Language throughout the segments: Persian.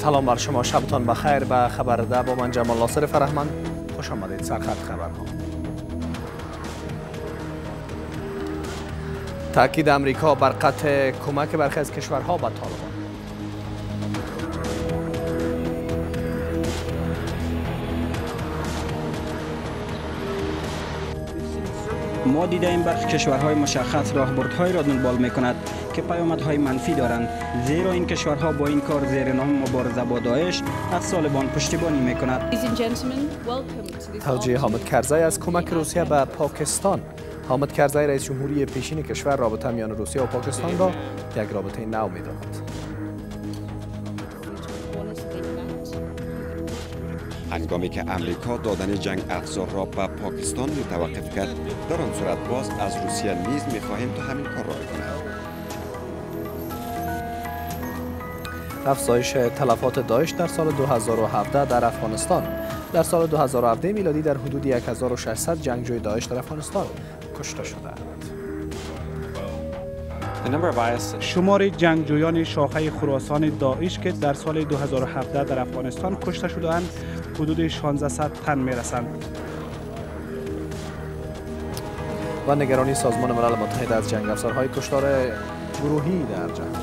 سلام بر شما، شبتان بخیر. به خبر ده با من جمال ناصر فرهمند خوش آمدید. سرخط خبرها. تاکید امریکا بر قطع کمک برخی از کشورها به طالبان. ما دیدیم برخی کشورهای مشخص راهبردهای را دنبال می‌کند که پیامدهای منفی دارند، زیرا این کشورها با این کار زیر نام مبارزه با داعش از طالبان پشتیبانی می‌کند. توجیه حامد کرزی از کمک روسیه به پاکستان. حامد کرزی رئیس جمهوری پیشین کشور رابطه میان روسیه و پاکستان را یک رابطه نو می‌داند. هنگامی که امریکا دادن جنگ افزار را به پاکستان متوقف کرد، در آن صورت باز از روسیه نیز می‌خواهیم تا همین کار را بکند. افزایش تلفات داعش در سال 2017 در افغانستان. در سال 2017 میلادی در حدود 1600 جنگجوی داعش در افغانستان کشته شدند. شمار جنگجویان شاخه خراسان داعش که در سال 2017 در افغانستان کشته شدند حدود 1600 تن میرسند. و نگرانی سازمان ملل متحد از جنگ افزارهای کشتار گروهی در جنگ.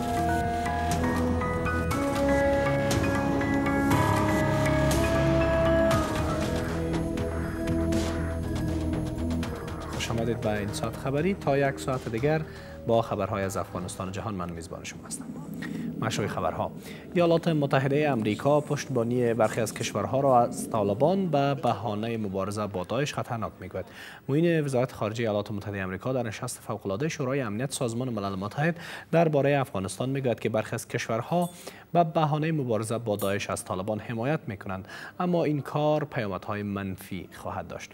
خوش آمدید به این ساعت خبری. تا یک ساعت دیگر با خبرهای از افغانستان و جهان من میزبان شما هستم. مشروع خبرها. ایالات متحده آمریکا پشتیبانی برخی از کشورها را از طالبان به بهانه مبارزه با داعش خطرناک میگوید. معین وزارت خارجه ایالات متحده آمریکا در نشست فوق‌العاده شورای امنیت سازمان ملل متحد درباره افغانستان میگوید که برخی از کشورها به بهانه مبارزه با داعش از طالبان حمایت میکنند، اما این کار پیامدهای منفی خواهد داشت.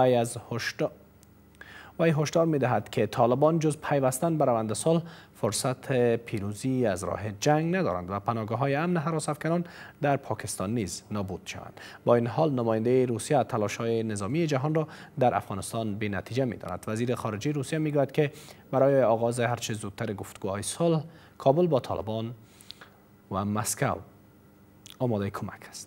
وی هشدار می‌دهد که طالبان جز پیوستن به روند صلح فرصت پیروزی از راه جنگ ندارند و پناهگاه‌های امن هراس‌افکنان در پاکستان نیز نابود شوند. با این حال نماینده روسیه تلاش‌های نظامی جهان را در افغانستان بی‌نتیجه می‌داند. وزیر خارجه روسیه می‌گوید که برای آغاز هرچه زودتر گفتگوهای صلح، کابل با طالبان و مسکو آماده کمک است.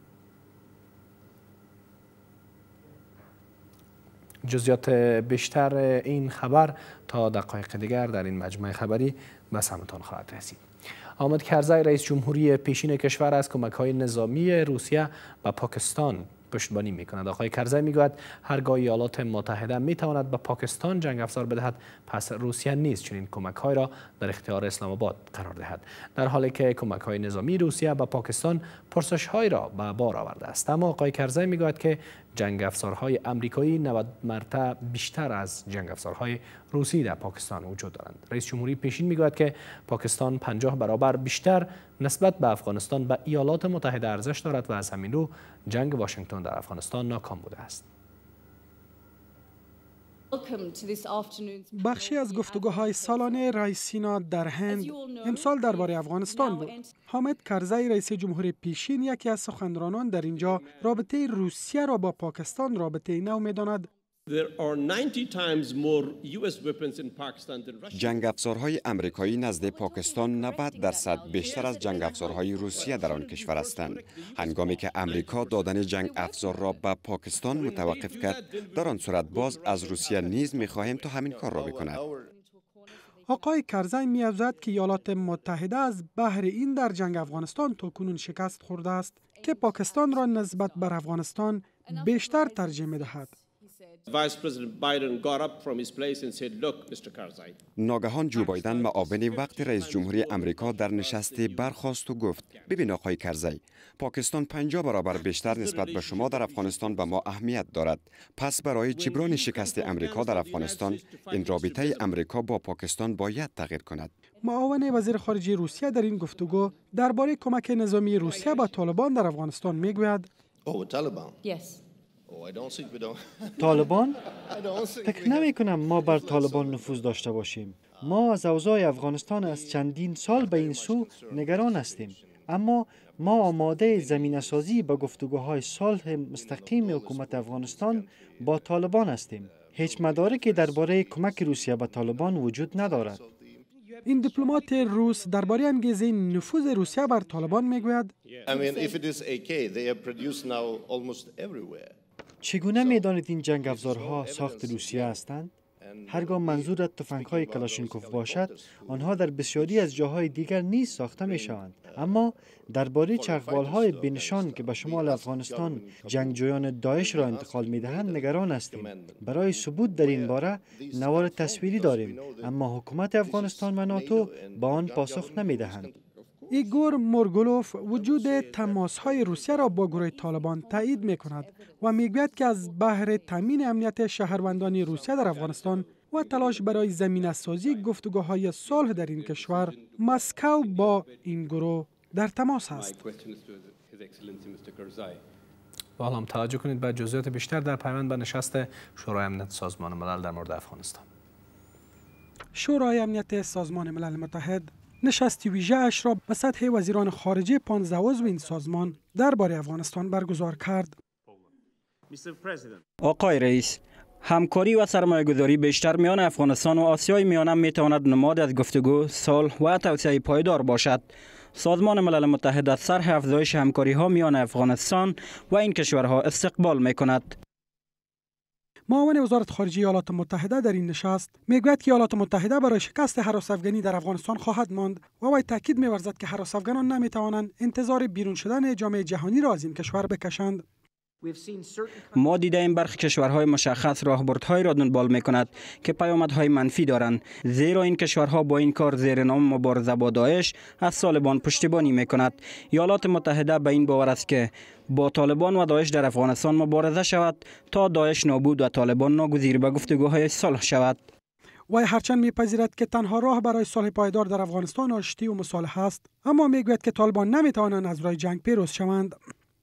جزئیات بیشتر این خبر تا دقایق دیگر در این مجموعه خبری به سمتان خواهد رسید. حامد کرزی رئیس جمهوری پیشین کشور از کمک‌های نظامی روسیه به پاکستان پشتیبانی می‌کند. آقای کرزی می‌گوید هرگاه ایالات متحده می‌تواند به پاکستان جنگ افزار بدهد، پس روسیه نیز چنین کمک‌های را در اختیار اسلام آباد قرار دهد. در حالی که کمک‌های نظامی روسیه به پاکستان پرسش‌هایی را به بار آورده است، اما آقای کرزی می‌گوید که جنگ افزارهای آمریکایی 90 مرتبه بیشتر از جنگ افزارهای روسی در پاکستان وجود دارند. رئیس جمهوری پیشین می‌گوید که پاکستان 50 برابر بیشتر نسبت به افغانستان به ایالات متحده ارزش دارد و از همین رو جنگ واشنگتن در افغانستان ناکام بوده است. بخشی از گفتگوهای سالانه رئیس سنا در هند امسال درباره افغانستان بود. حامد کرزی رئیس جمهوری پیشین یکی از سخنرانان در اینجا رابطه روسیه را با پاکستان رابطه نو می‌داند. جنگ افزارهای امریکایی نزد پاکستان 90% بیشتر از جنگ افزارهای روسیه در آن کشور هستند. هنگامی که امریکا دادن جنگ افزار را به پاکستان متوقف کرد، در آن صورت باز از روسیه نیز می‌خواهیم تا همین کار را بکند. آقای کرزی می‌افزاید که ایالات متحده از بهر این در جنگ افغانستان تاکنون شکست خورده است که پاکستان را نسبت بر افغانستان بیشتر ترجیح می‌دهد. ناگهان جو بایدن معاون وقت رئیس جمهوری امریکا در نشستی برخاست و گفت: ببین آقای کرزی، پاکستان 50 برابر بیشتر نسبت به شما در افغانستان به ما اهمیت دارد. پس برای جبران شکست امریکا در افغانستان، این رابطه امریکا با پاکستان باید تغییر کند. معاون وزیر خارجه روسیه در این گفتگو درباره کمک نظامی روسیه به طالبان در افغانستان میگوید: طالبان؟ فکر نمی کنم ما بر طالبان نفوذ داشته باشیم. ما از اوضاع افغانستان از چندین سال به این سو نگران هستیم، اما ما آماده زمینه سازی به گفتگوهای صلح مستقیم حکومت افغانستان با طالبان هستیم. هیچ مدارکی درباره کمک روسیه به طالبان وجود ندارد. این دیپلمات روس درباره انگیزه نفوذ روسیه بر طالبان میگوید چگونه میدانید این جنگ افزارها ساخت روسیه هستند؟ هرگاه منظورت تفنگ‌های کلاشینکوف باشد، آنها در بسیاری از جاهای دیگر نیز ساخته می‌شوند. اما درباره چرخبال‌های بنشان که به شمال افغانستان جنگجویان داعش را انتقال می‌دهند نگران هستیم. برای ثبوت در این باره نوار تصویری داریم، اما حکومت افغانستان و ناتو به آن پاسخ نمی‌دهند. ایگور مورگولوف وجود تماس‌های روسیه را با گروه طالبان تایید می‌کند و می‌گوید که از بهر تامین امنیت شهروندان روسیه در افغانستان و تلاش برای زمینه‌سازی گفتگوهای صلح در این کشور، مسکو با این گروه در تماس است. با حال هم توجه کنید به جزئیات بیشتر در پیوند به نشست شورای امنیت سازمان ملل در مورد افغانستان. شورای امنیت سازمان ملل متحد نشست ویژه اش را به سطح وزیران خارجه 15 عضو این سازمان درباره افغانستان برگزار کرد. آقای رئیس، همکاری و سرمایه‌گذاری بیشتر میان افغانستان و آسیای میانه میتواند نماد از گفتگو، صلح و توسعه پایدار باشد. سازمان ملل متحد از طرح افزایش همکاری‌ها میان افغانستان و این کشورها استقبال می‌کند. معاون وزارت خارجه ایالات متحده در این نشست میگوید که ایالات متحده برای شکست هراس افغانی در افغانستان خواهد ماند و وی تاکید می‌ورزد که هراس افغانان نمی‌توانند انتظار بیرون شدن جامعه جهانی را از این کشور بکشند. ما دیدیم برخی کشورهای مشخص راهبردهایی را دنبال می‌کند که پیامدهای منفی دارند، زیرا این کشورها با این کار زیر نام مبارزه با داعش از طالبان پشتیبانی می‌کند. ایالات متحده به این باور است که با طالبان و داعش در افغانستان مبارزه شود تا داعش نابود و طالبان ناگزیر به گفتگوهای صلح شود. وی هرچند میپذیرد که تنها راه برای صلح پایدار در افغانستان آشتی و مصالحه است، اما میگوید که طالبان نمیتوانند از راه جنگ پیروز شوند.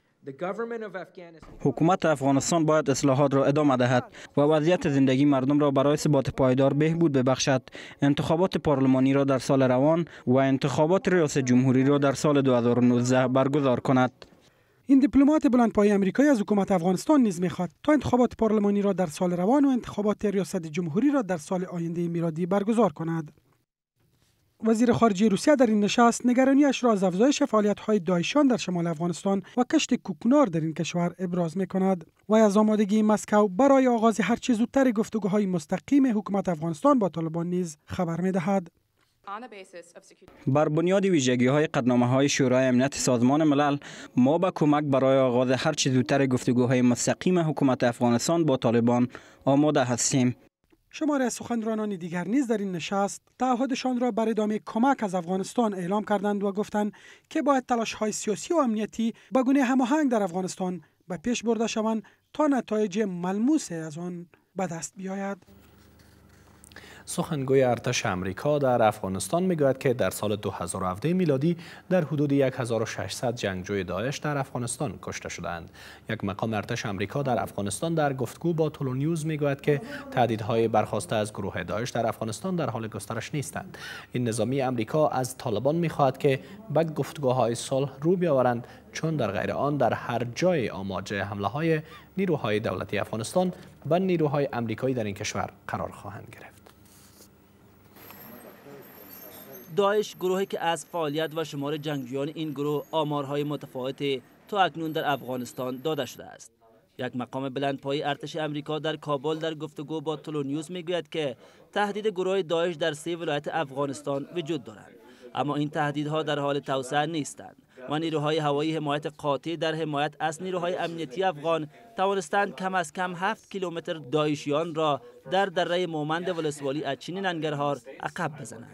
حکومت افغانستان باید اصلاحات را ادامه دهد و وضعیت زندگی مردم را برای ثبات پایدار بهبود ببخشد. انتخابات پارلمانی را در سال روان و انتخابات ریاست جمهوری را در سال 2019 برگزار کند. این دیپلمات بلندپایه آمریکایی از حکومت افغانستان نیز میخواد تا انتخابات پارلمانی را در سال روان و انتخابات ریاست جمهوری را در سال آینده میلادی برگزار کند. وزیر خارجه روسیه در این نشست نگرانیش را از افزایش فعالیت‌های داعشیان در شمال افغانستان و کشت کوکنار در این کشور ابراز می‌کند و از آمادگی مسکو برای آغاز هر چه زودتر گفتگوهای مستقیم حکومت افغانستان با طالبان نیز خبر می‌دهد. بر بنیاد ویژگی‌های قطعنامه‌های شورای امنیت سازمان ملل، ما به کمک برای آغاز هر چه زودتر گفتگوهای مستقیم حکومت افغانستان با طالبان آماده هستیم. شماری از سخنرانان دیگر نیز در این نشست تعهدشان را بر ادامه کمک از افغانستان اعلام کردند و گفتند که باید تلاش‌های سیاسی و امنیتی به گونه هماهنگ در افغانستان به پیش برده شوند تا نتایج ملموس از آن به دست بیاید. سخنگوی ارتش امریکا در افغانستان میگوید که در سال 2017 میلادی در حدود 1600 جنگجوی داعش در افغانستان کشته شدند. یک مقام ارتش امریکا در افغانستان در گفتگو با تولونیوز میگوید که تهدیدهای برخاسته از گروه داعش در افغانستان در حال گسترش نیستند. این نظامی امریکا از طالبان میخواهد که به گفتگوهای صلح رو بیاورند، چون در غیر آن در هر جای آماج حمله های نیروهای دولتی افغانستان و نیروهای امریکایی در این کشور قرار خواهند گرفت. داعش گروهی که از فعالیت و شمار جنگجویان این گروه آمارهای متفاوتی تا اکنون در افغانستان داده شده است. یک مقام بلندپایه ارتش امریکا در کابل در گفتگو با تولونیوز میگوید که تهدید گروه داعش در 3 ولایت افغانستان وجود دارند، اما این تهدیدها در حال توسعه نیستند و نیروهای هوایی حمایت قاطع در حمایت از نیروهای امنیتی افغان توانستند کم از کم 7 کیلومتر داعشیان را در دره مومند ولسوالی از چین ننگرهار عقب بزنند.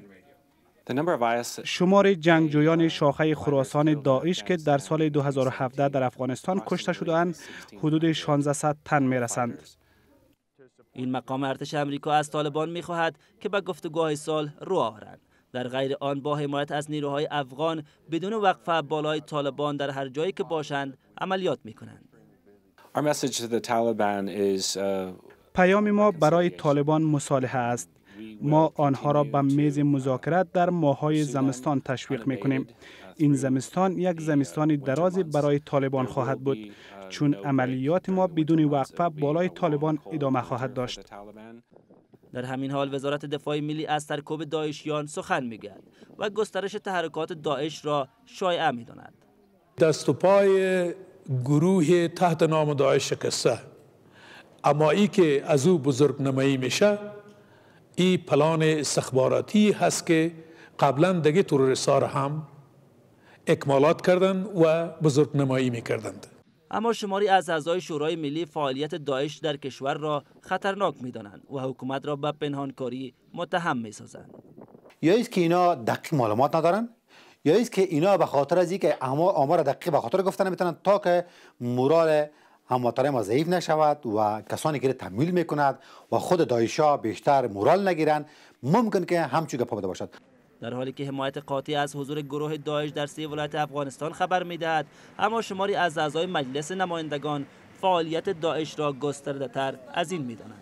شمار جنگجویان شاخه خراسان داعش که در سال 2017 در افغانستان کشته شدند حدود 1600 تن میرسند. این مقام ارتش امریکا از طالبان می‌خواهد که به گفتگوهای صلح رو آورند. در غیر آن با حمایت از نیروهای افغان بدون وقفه بالای طالبان در هر جایی که باشند عملیات می‌کنند. پیام ما برای طالبان مصالحه است. ما آنها را به میز مذاکرات در ماه‌های زمستان تشویق می‌کنیم. این زمستان یک زمستان درازی برای طالبان خواهد بود، چون عملیات ما بدون وقفه بالای طالبان ادامه خواهد داشت. در همین حال وزارت دفاع ملی از سرکوب داعشیان سخن میگوید و گسترش تحرکات داعش را شایعه می‌داند. دست و پای گروه تحت نام داعش شکسته، اما ای که از او بزرگ نمایی میشه، این پلان استخباراتی هست که قبلا دیگه تروریست‌ها را هم اکمالات کردند و بزرگ نمایی میکردند. اما شماری از اعضای شورای ملی فعالیت داعش در کشور را خطرناک می‌دانند و حکومت را به پنهانکاری متهم می‌سازند. یا است که اینا دقیق معلومات ندارن، یا است که اینا به خاطر از اینکه آمار دقیق به خاطر گفتن نمیتونن تا که مورال هموطنان ما ضعیف نشود و کسانی که تمویل میکند و خود داعش‌ها بیشتر مورال نگیرن، ممکن که همچون گپ بوده باشد. در حالی که حمایت قاطع از حضور گروه داعش در 3 ولایت افغانستان خبر می‌دهد، اما شماری از اعضای مجلس نمایندگان فعالیت داعش را گسترده‌تر از این می‌دانند.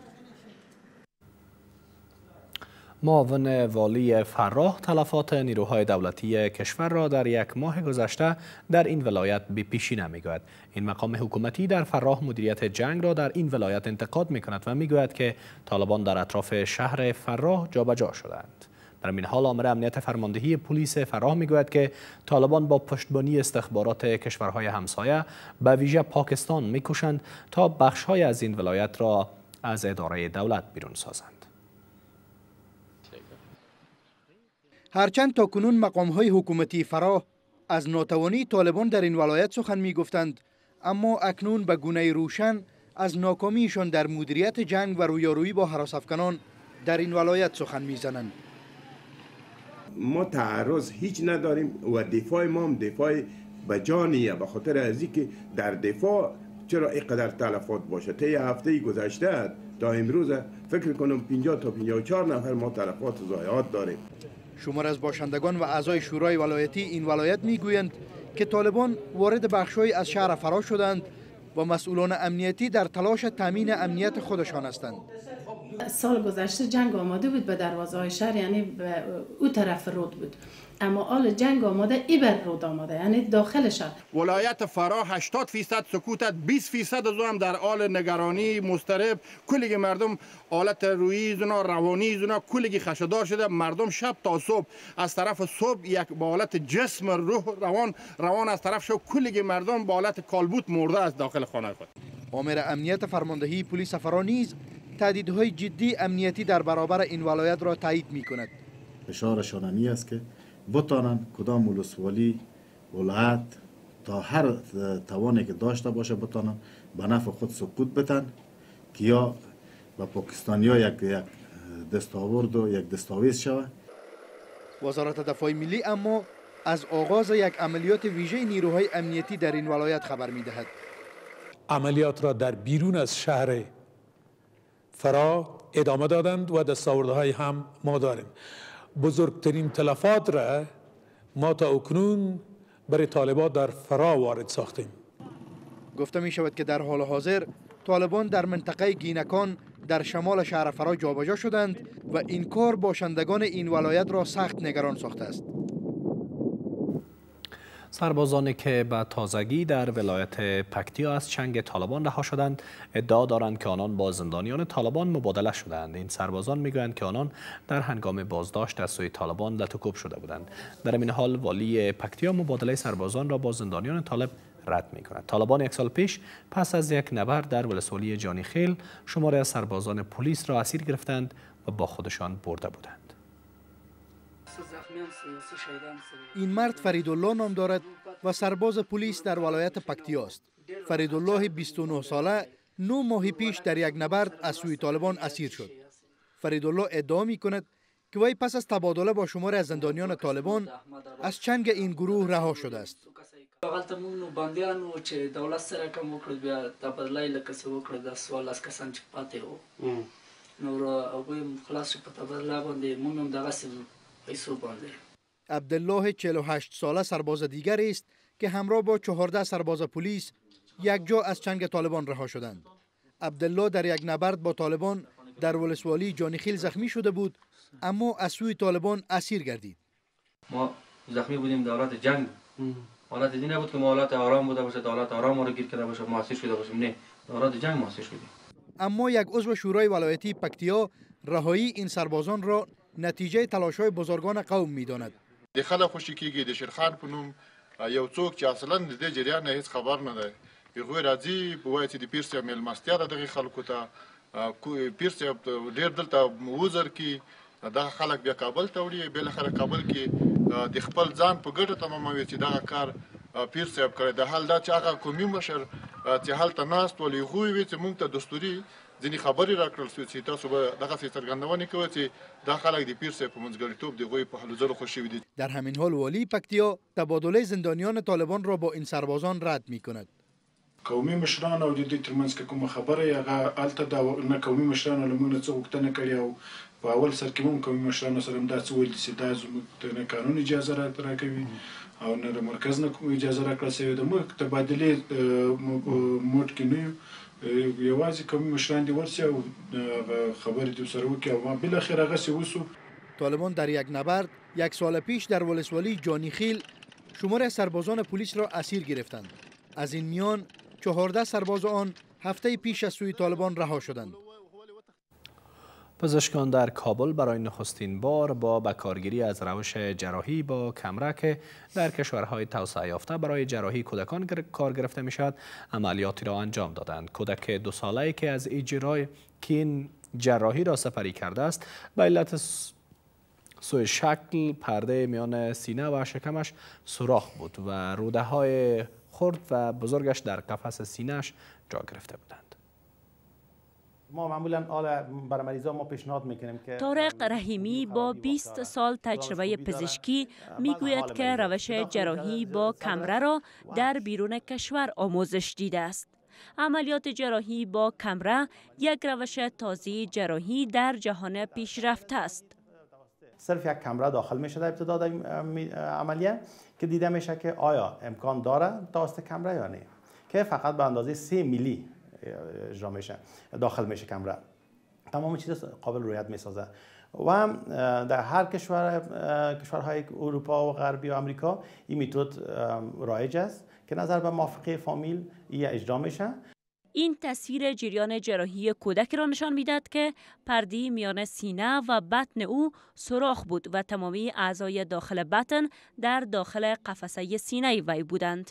معاون والی فراه تلفات نیروهای دولتی کشور را در 1 ماه گذشته در این ولایت به پیشینه می‌گوید. این مقام حکومتی در فراه مدیریت جنگ را در این ولایت انتقاد می‌کند و می‌گوید که طالبان در اطراف شهر فراه جابجا شدند. در این حال آمر امنیت فرماندهی پلیس فراه میگوید که طالبان با پشتیبانی استخبارات کشورهای همسایه به ویژه پاکستان میکوشند تا بخش‌های از این ولایت را از اداره دولت بیرون سازند. هرچند تا کنون مقام‌های حکومتی فراه از ناتوانی طالبان در این ولایت سخن میگفتند، اما اکنون به گونه روشن از ناکامیشان در مدیریت جنگ و رویارویی با هراس‌افکنان در این ولایت سخن میزنند. ما تعرض هیچ نداریم و دفاع ما هم دفاع بجانیه، به خاطر از اینکه در دفاع چرا اینقدر تلفات باشه. طی هفته گذشته تا امروز فکر کنم 50 تا 54 نفر ما تلفات و ضایعات داریم. شمار از باشندگان و اعضای شورای ولایتی این ولایت میگویند که طالبان وارد بخش‌های از شهر فراه شدند و مسئولان امنیتی در تلاش تامین امنیت خودشان هستند. سال گذشته جنگ آماده بود به دروازه‌های شهر، یعنی به او طرف رود بود، اما حال جنگ آماده ای بر رود آماده، یعنی داخل شهر. ولایت فراه 80% سکوت، 20% از هم در حال نگرانی مضطرب، کلی مردم حالت روحی زنا روانی زنا کلی خشدار شده. مردم شب تا صبح، از طرف صبح یک با حالت جسم روح روان از طرف شو، کلی مردم با حالت کالبوت مرده از داخل خانه خود. آمر امنیت فرماندهی پلیس فراه نیز تهدیدهای جدی امنیتی در برابر این ولایت را تایید می‌کند. فشارشان این است که بتانند کدام ولسوالی ولایت تا هر توانی که داشته باشه بتانند به نفع خود سقوط بدن که یا به پاکستانیا یک دستاورد و یک دستاویز شود. وزارت دفاع ملی اما از آغاز یک عملیات ویژه نیروهای امنیتی در این ولایت خبر می‌دهد. عملیات را در بیرون از شهر فراه ادامه دادند و دستاوردهای هم ما داریم. بزرگترین تلفات را ما تا اکنون برای طالبان در فراه وارد ساختیم. گفته می شود که در حال حاضر طالبان در منطقه گینکان در شمال شهر فراه جابجا شدند و این کار باشندگان این ولایت را سخت نگران ساخته است. سربازانی که به تازگی در ولایت پکتیا از چنگ طالبان رها شدند ادعا دارند که آنان با زندانیان طالبان مبادله شدند. این سربازان میگویند که آنان در هنگام بازداشت از سوی طالبان لطوکوب شده بودند. در این حال والی پکتیا مبادله سربازان را با زندانیان طالب رد می کند. طالبان 1 سال پیش پس از یک نبرد در ولسوالی جانی خیل شماری از سربازان پلیس را اسیر گرفتند و با خودشان برده بودند. این مرد فریدالله نام دارد و سرباز پلیس در ولایت پکتیا است. فریدالله 29 ساله 9 ماه پیش در یک نبرد از سوی طالبان اسیر شد. فریدالله ادعا می کند که وی پس از تبادله با شماری از زندانیان طالبان از چنگ این گروه رها شده است. عبدالله 48 ساله سرباز دیگر است که همراه با 14 سرباز پلیس یک جا از چنگ طالبان رها شدند. عبدالله در یک نبرد با طالبان در ولسوالی جانی خیل زخمی شده بود، اما از سوی طالبان اسیر گردید. ما زخمی بودیم در حالت جنگ. حالت دیگه نبود که ما حالت آرام بوده باشه، حالت آرام ما رو گیر کرده باشه، ما اسیر شده باشیم. نه، در حالت جنگ ما اسیر شدیم. اما یک عضو شورای ولایتی پکتیا رهایی این سربازان را نتیجه تلاش‌های بزرگان قوم می‌داند. د خلک خوشی کیږي د شیرخان په نوم یو څوک چې اصلا د دې جریان نه هیڅ خبر نه دی هغوی راځي وایي چې د پیر صاحب میلمستیا ده دغې خلکو ته پیر صاحب ډېر دلته وزر کي دغه خلک بیا کابل ته وړي بالاخره کابل کې د خپل ځان په ګټه تماموي چې دغه کار پیر صاحب کړی د حال دا چې هغه قومي مشر چې هلته ناست ول هغوی وي چې موږ ته دستوري ځینې خبرې راکړل شوې چې تاسو به دغسې څرګندونې کوئ چې دا خلک د پیر صاحب په منځګړیتوب د هغوی په هلو ځلو خوش شوي دي. در همین حال والی پکتیا تبادله زندانیان طالبان را با این سربازان رد می‌کند. قومي مشران او د دې ترمنځ کې کومه خبره هغه هلته د نه قومي مشرانو له موږ نه څه غوښتنه کړې او په اول سر کې موږ قومي مشرانو سره هم دا څه ویل چې دا زموږ ته نه قانون اجازه راکوي او نه د مرکز نه اجازه راکړل شوې ده. موږ تبادلې موډ کې نه یو یوازې قومي مشران دې ورسي او خبرې دې سره وکړي او بالاخره هغسې وسو. طالبان در یک نبرد یک سال پیش در ولسوالی جانیخیل شمار سربازان پلیس را اسیر گرفتند. از این میان 14 سرباز آن هفته پیش از سوی طالبان رها شدند. پزشکان در کابل برای نخستین بار با بکارگیری از روش جراحی با کمره که در کشورهای توسعه یافته برای جراحی کودکان کار گرفته می شود عملیاتی را انجام دادند. کودک 2 ساله‌ای که از اجرای که این جراحی را سپری کرده است به علت سوء شکل پرده میان سینه و شکمش سوراخ بود و روده های خرد و بزرگش در قفس سینه‌اش جا گرفته بودند. ما معمولا برای مریضا ما پیشنهاد میکنیم که طارق رحیمی با 20 سال تجربه پزشکی میگوید که روش جراحی با کمره را در بیرون کشور آموزش دیده است. عملیات جراحی با کمره یک روش تازه جراحی در جهان پیشرفته است. صرف یک کمره داخل میشه در ابتدا عملیه که دیده میشه که آیا امکان داره توسط کمره یا نه، که فقط به اندازه 3 میلی اجرا میشه، داخل میشه کمره، تمام چیز قابل رویت میسازه و در هر کشورهای اروپا و غربی و آمریکا این متد رایج است که نظر به موافقه فامیل اجرا میشه. این تصویر جریان جراحی کودک را نشان میدهد که پرده میان سینه و بطن او سوراخ بود و تمامی اعضای داخل بطن در داخل قفسه سینه وی بودند.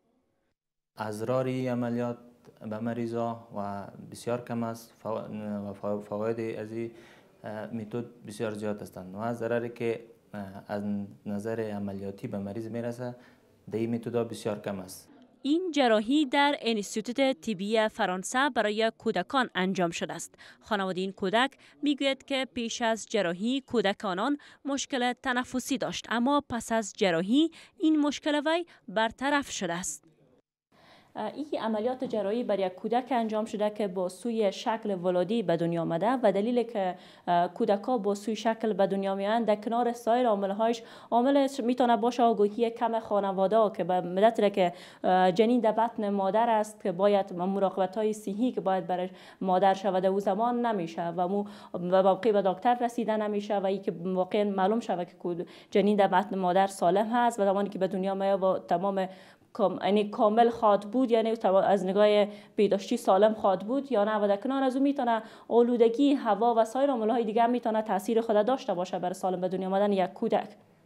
اضرار عملیات به مریضا و بسیار کم است و فواید از این متد بسیار زیاد هستند و ضرری که از نظر عملیاتی به مریض میرسه در این متد بسیار کم است. این جراحی در انستیتوت طبی فرانسه برای کودکان انجام شده است. خانواده این کودک میگوید که پیش از جراحی کودک آنان مشکل تنفسی داشت، اما پس از جراحی این مشکل وی برطرف شده است. این عملیات جراحی بر یک کودک انجام شده که با سوی شکل ولادی به دنیا آمده و دلیل که کودک‌ها با سوی شکل به دنیا میان در کنار سایر عامل‌هایش عامل میتونه باشه آگاهی کم خانواده که به مدت که جنین در بطن مادر است که باید مراقبت‌های صحی که باید برای مادر شود او زمان نمیشه و مو واقعی به دکتر رسیده نمیشه و اینکه واقعا معلوم شود که جنین در بطن مادر سالم هست و زمانی که به دنیا میاد و تمام یعنی کامل خواهد بود، یعنی از نگاه بهداشتی سالم خواهد بود یا نه، و در کنار از اون میتونه آلودگی هوا و سایر عوامل‌های دیگه میتونه تاثیر خود داشته باشه بر سالم به دنیا آمدن یک کودک.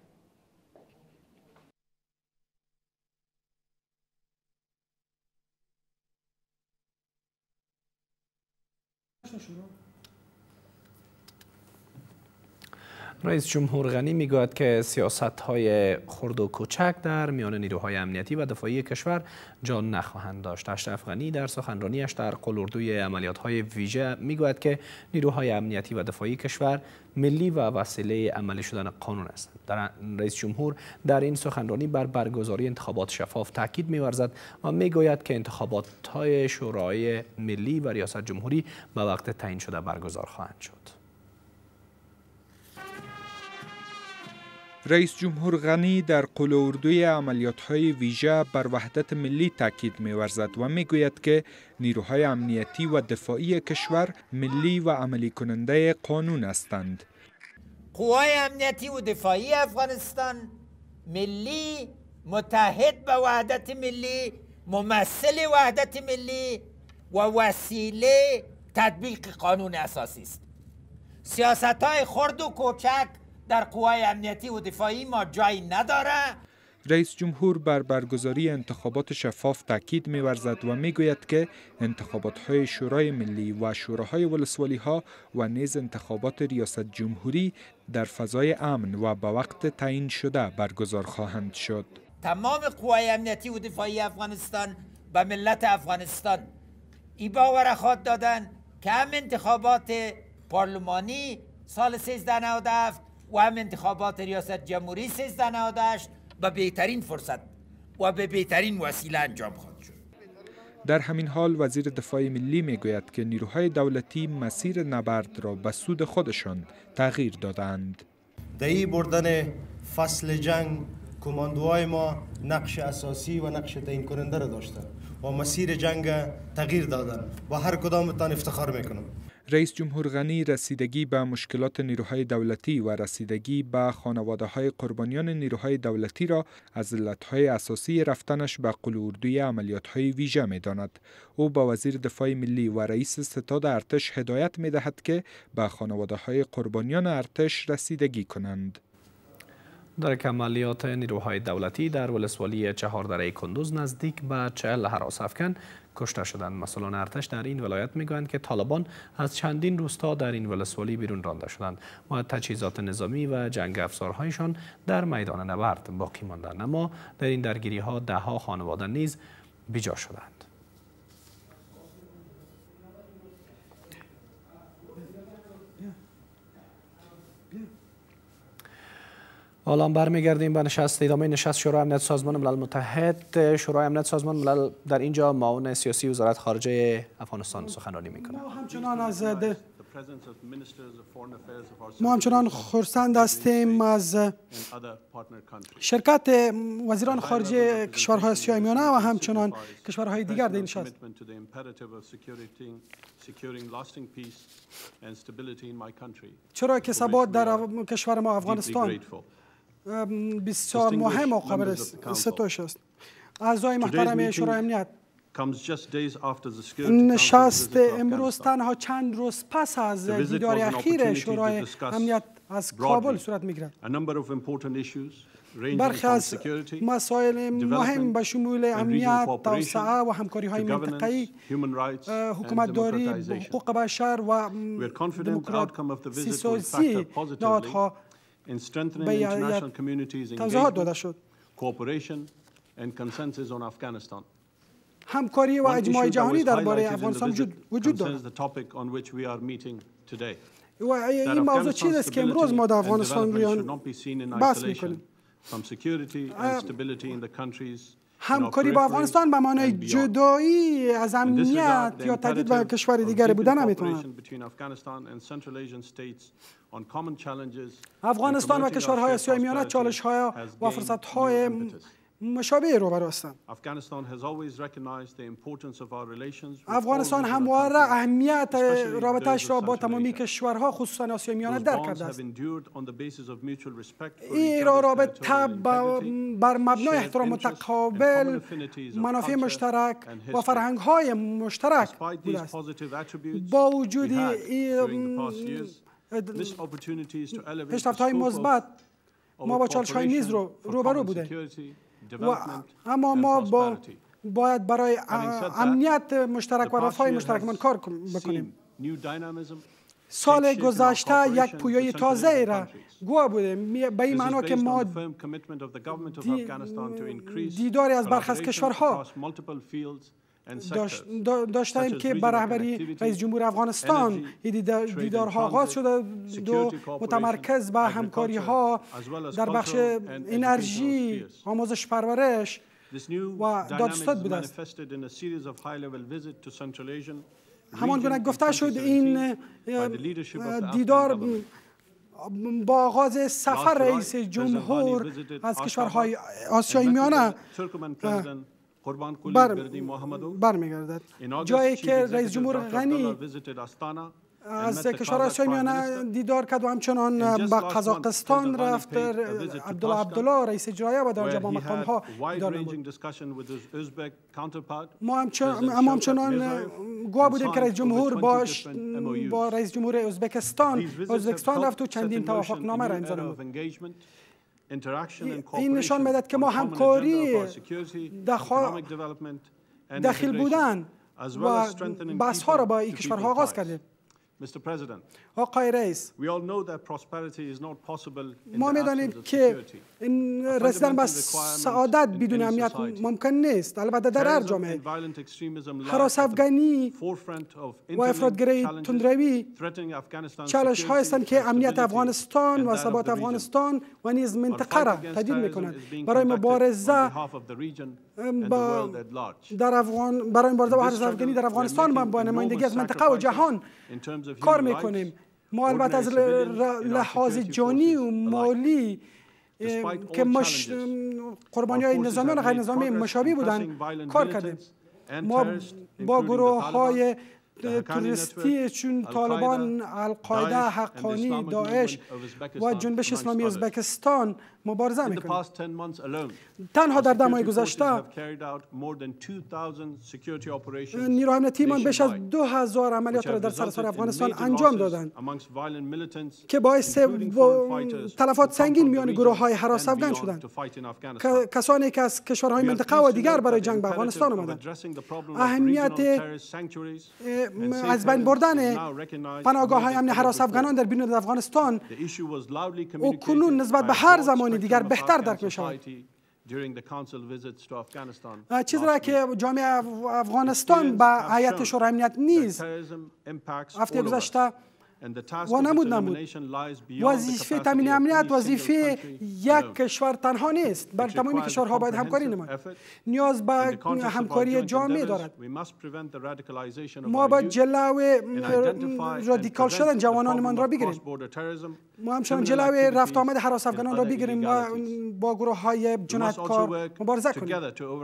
رئیس جمهور غنی میگوید که سیاست‌های خرد و کوچک در میان نیروهای امنیتی و دفاعی کشور جا نخواهند داشت. اشرف غنی در سخنرانیش در قلاردوی عملیات‌های ویژه میگوید که نیروهای امنیتی و دفاعی کشور ملی و وسیله عملی شدن قانون است. رئیس جمهور در این سخنرانی بر برگزاری انتخابات شفاف تاکید می‌ورزد و میگوید که انتخابات‌های شورای ملی و ریاست جمهوری به وقت تعیین شده برگزار خواهند شد. رئیس جمهور غنی در قلاردوی عملیات‌های ویژه بر وحدت ملی تاکید می‌ورزد و می‌گوید که نیروهای امنیتی و دفاعی کشور ملی و عملی کننده قانون هستند. قوای امنیتی و دفاعی افغانستان ملی، متحد به وحدت ملی، ممثل وحدت ملی و وسیله تطبیق قانون اساسی است. سیاست‌های خرد و کوچک در قوای امنیتی و دفاعی ما جایی نداره. رئیس جمهور بر برگزاری انتخابات شفاف تاکید می‌ورزد و می‌گوید که انتخابات‌های شورای ملی و شوراهای ولسوالی‌ها و نیز انتخابات ریاست جمهوری در فضای امن و به وقت تعیین شده برگزار خواهند شد. تمام قوای امنیتی و دفاعی افغانستان به ملت افغانستان این باور خود دادن که هم انتخابات پارلمانی سال 1397 و هم انتخابات ریاست جمهوری 1398 به بهترین فرصت و به بهترین وسیله انجام خواهد شد. در همین حال وزیر دفاع ملی میگوید که نیروهای دولتی مسیر نبرد را به سود خودشان تغییر دادند. در این بردن فصل جنگ کماندوهای ما نقش اساسی و نقش تعیین کننده را داشتند و مسیر جنگ تغییر دادن. با هر کدامتان افتخار میکنم. رئیس جمهور غنی رسیدگی به مشکلات نیروهای دولتی و رسیدگی به خانواده‌های قربانیان نیروهای دولتی را از علتهای اساسی رفتنش به قلوردوی عملیات‌های ویژه می‌داند. او با وزیر دفاع ملی و رئیس ستاد ارتش هدایت می‌دهد که به خانواده‌های قربانیان ارتش رسیدگی کنند. در عملیات نیروهای دولتی در ولسوالی چهاردره کندوز نزدیک به 40 هراس افکن کشته شدند. مسئولان ارتش در این ولایت میگویند که طالبان از چندین روستا در این ولسوالی بیرون رانده شدند و تجهیزات نظامی و جنگ افزارهایشان در میدان نبرد باقی ماندند، اما در این درگیری ها ده ها خانواده نیز بیجا شدند. حالا برمیگردیم به ادامه نشست شورای امنیت سازمان ملل متحد. شورای امنیت سازمان ملل در اینجا معاون سیاسی وزارت خارجه افغانستان سخنرانی میکنه. ما همچنان خرسند هستیم از شرکت وزیران خارجه کشورهای آسیای میانه و همچنان کشورهای دیگر در این نشست. چرا که ثبات در کشور ما افغانستان بسیار مهم و قابل ستایش است. اعضای محترم شورای امنیت، نشست امروز تنها چند روز پس از دیدار اخیر شورای امنیت از کابل صورت میگیرد. برخی از مسائل مهم به شمول امنیت، توسعه و همکاری های منطقه‌ای، حکومتداری، حقوق بشر و دموکراسی سازی نهادها به توضیحات داده شد. همکاری و اجماع جهانی درباره افغانستان وجود دارد. و این موضوع چیزی است که امروز ما در افغانستان روی بحث میکنیم. همکاری با افغانستان به معنای جدایی از امنیت یا تهدید به کشور دیگر بودن نمیتواند. افغانستان و کشورهای آسیای میانه چالش‌های و فرصت‌های مشابه روبرو هستند. افغانستان همواره اهمیت رابطه‌اش را با تمامی کشورها خصوصا آسیای میانه درک کرده است. این رابطه بر مبنای احترام متقابل، منافع مشترک و فرهنگ‌های مشترک بوده است. با وجود پیشرفت‌های مثبت ما با چالش‌های نیز روبرو بودیم. اما ما باید برای امنیت مشترک و رفاه مشترکمان کار بکنیم. سال گذشته یک پویای تازه را گواه بودیم، به این معنا که ما دیداری از برخی از کشورها داشتیم که بر رهبری رئیس جمهور افغانستان دیدارها آغاز شده و متمرکز به همکاری ها در بخش انرژی، آموزش پرورش و دادستان بوده است. همان گونه گفته شد این دیدار با آغاز سفر رئیس جمهور از کشورهای آسیای میانه برمیگردد، جایی که رئیس جمهور غنی از کشورهای آسیای میانه دیدار کرد و همچنان به قزاقستان رفت. عبدالله رئیس اجرایی و در آنجا با مقام ها دیدار نمود. ما همچنان گواه بودیم که رئیس جمهور با رئیس جمهور ازبکستان رفت و چندین توافقنامه را امضا نمود. این نشان می‌دهد که ما همکاری داخل بودن و بحث‌ها را با این کشورها آغاز کردیم. آقای رئیس، ما می‌دانیم که رسیدن به سعادت بدون امنیت ممکن نیست، البته در هر جامعه. هراس افغانی و افراطگری تندروی چالش‌هایی هستند که امنیت افغانستان و ثبات افغانستان و نیز منطقه را تهدید می‌کنند. برای مبارزه با هراس افغانی در افغانستان با نمایندگی از منطقه و جهان کار میکنیم. ما البته از لحاظ جانی و مالی که قربانی‌های نظامی و غیر نظامی مشابه بودند کار کردیم. ما با گروه‌های تروریستی چون طالبان، القاعده، حقانی، داعش و جنبش اسلامی ازبکستان مبارزه میکنیم. تنها در 10 ماه گذشته نیروهای امنیتیمان بیش از 2000 عملیات را در سراسر افغانستان انجام دادند که باعث تلفات سنگین میان گروه‌های هراس افغان شدند. کسانی که از کشورهای منطقه و دیگر برای جنگ به افغانستان آمدند. اهمیت از بین بردن پناهگاه‌های امنی هراس افغانان در بیرون افغانستان و کنون نسبت به هر زمانی دیگر بهتر درک می‌شود. چیزی را که جامعه افغانستان به هیئت شورای امنیت نیز هفته گذشته وانمود نمود. وظیفه تامین امنیت وظیفه یک کشور تنها نیست، بلکه تمامی کشورها باید همکاری نمایند. نیاز به همکاری جامعه دارد. ما باید جلوی رادیکال شدن جوانانمان را بگیریم. ما همچنان جلوی رفت آمد هراس افغانان را بگیریم و با گروه‌های جنایتکار مبارزه کنیم.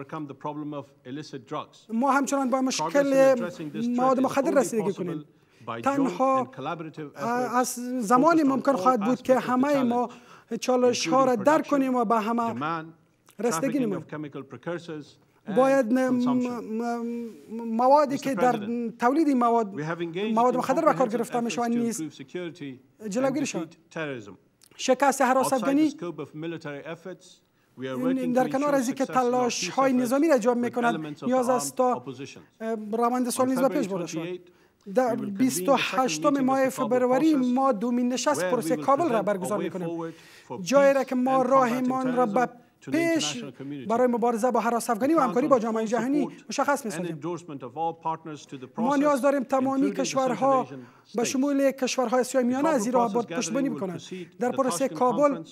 ما همچنان با مشکل مواد مخدر رسیدگی کنیم. تنها از زمانی ممکن خواهد بود که همه ما چالش ها را درک کنیم و به همه رسیدگی نماییم. باید موادی که در تولید مواد مخدر به کار گرفته می شوند نیز جلوگیری شود. شکست هراس افغانی در کنار از اینکه تلاش های نظامی را انجام می کند، نیاز است تا روند سال نیز به پیش برده شود. در 28 ماه فبروری ما دومین نشست پروسه کابل را برگزار می‌کنیم. جایی را که ما راهمان را به پیش برای مبارزه با هراس افغانی و همکاری با جامعه جهانی مشخص می‌سازیم. ما نیاز داریم تمامی کشورها به شمول کشورهای آسیای میانه از این راه پشتیبانی بکنند. در پروسه کابل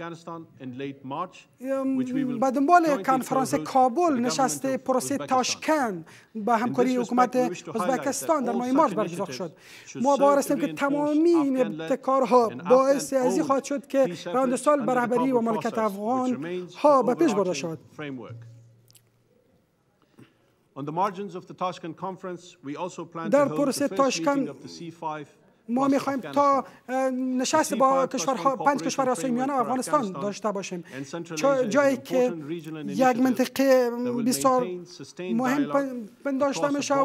به دنبال کنفرانس کابل نشست پروسه تاشکند به همکاری حکومت ازبکستان در ماه مارس برگزار شد. ما باور هستیم که تمامی این ابتکارها باعث از این خواهد شد که راند سال به رهبری و مملکت افغان ها به پیش برده شود. در پروسه تاشکند ما می‌خواهیم تا نشست با کشورها 5 کشور آسیای میانه و افغانستان داشته باشیم، جایی که یک منطقه بسیار مهم پنداشته میشه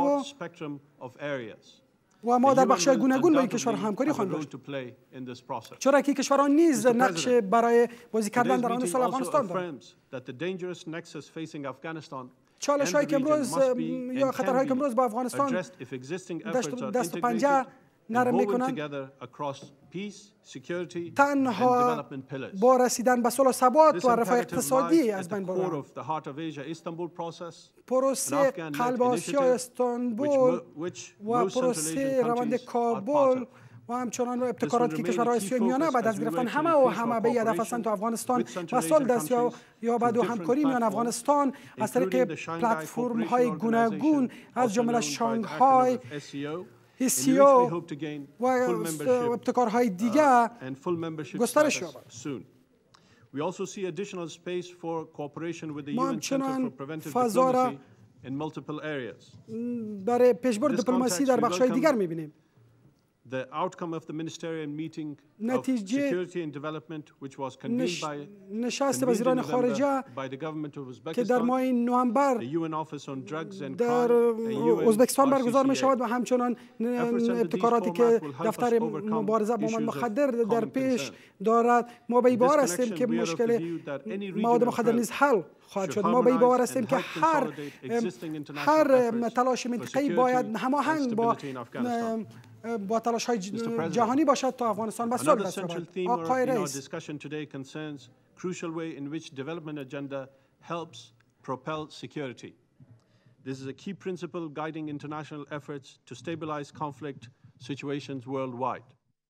و ما در بخش‌های گوناگون با این کشورها همکاری خواهیم داشت، چرا که کشورها نیز نقش برای بازی کردن در آن سال افغانستان دارند. چالش‌هایی که امروز یا خطرهایی که امروز با افغانستان دست و پنجه نرم می‌کنند، تنها با رسیدن به صلح و ثبات و رفاه اقتصادی از بین بردند. پروسه قلب آسیا استانبول و پروسه روند کابل و همچنان ابتکارات که کشورهای آسیای میانه بعد از گرفتن همه به هدف هستند تو افغانستان و سال دست یا بعد همکاری میان افغانستان از طریق پلتفرم‌های گوناگون از جمله شانگهای، SCO و ابتکارهای دیگر گسترش یابد. ما همچنان فضا را برای پیشبرد دیپلماسی در بخش‌های دیگر می‌بینیم. نتیجه نشست وزیران خارجه که در ماه نوامبر در ازبکستان برگزار می شود و همچنان ابتکاراتی که دفتر مبارزه با مواد مخدر در پیش دارد، ما به این باور هستیم که مشکل مواد مخدر نیز حل خواهد شد. ما به این باور هستیم که هر تلاش منطقه‌ای باید هماهنگ با تلاش های جهانی باشد تا افغانستان به صلح برسد. آقای رئیس، This is a key principle guiding international efforts to stabilize conflict situations worldwide.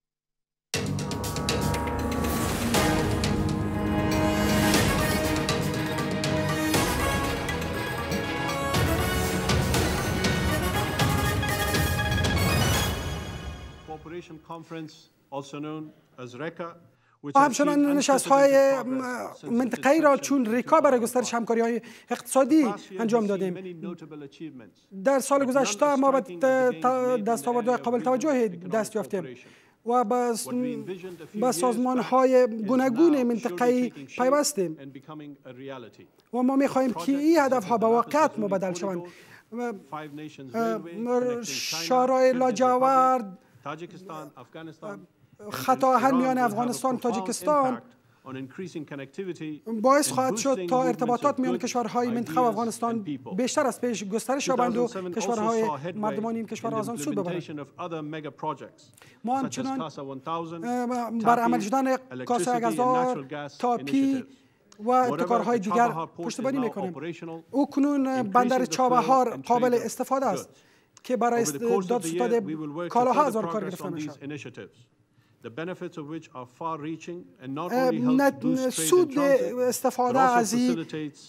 Cooperation Conference, also known as RECA, همچنان نشست‌های منطقه‌ای را چون ریکا برای گسترش همکاری‌های اقتصادی انجام دادیم. در سال گذشته ما به دستاوردهای قابل توجهی دست یافتیم و به سازمان‌های گوناگون منطقه‌ای پیوستیم و ما می‌خواهیم که این هدف‌ها به واقعیت مبدل شوند. شورای لاجورد، خط آهن میان افغانستان و تاجیکستان باعث خواهد شد تا ارتباطات میان کشورهای منطقه و افغانستان بیشتر از پیش گسترش یابند و کشورهای مردمان این کشورها از آن سود ببرند. ما همچنان بر عمل شدن کاسه گازدار، تاپی و ابتکارهای دیگر پشتیبانی میکنیم. او کنون بندر چابهار قابل استفاده است که برای داد ستاد کالاها از آن کار گرفته میشود. سود استفاده از این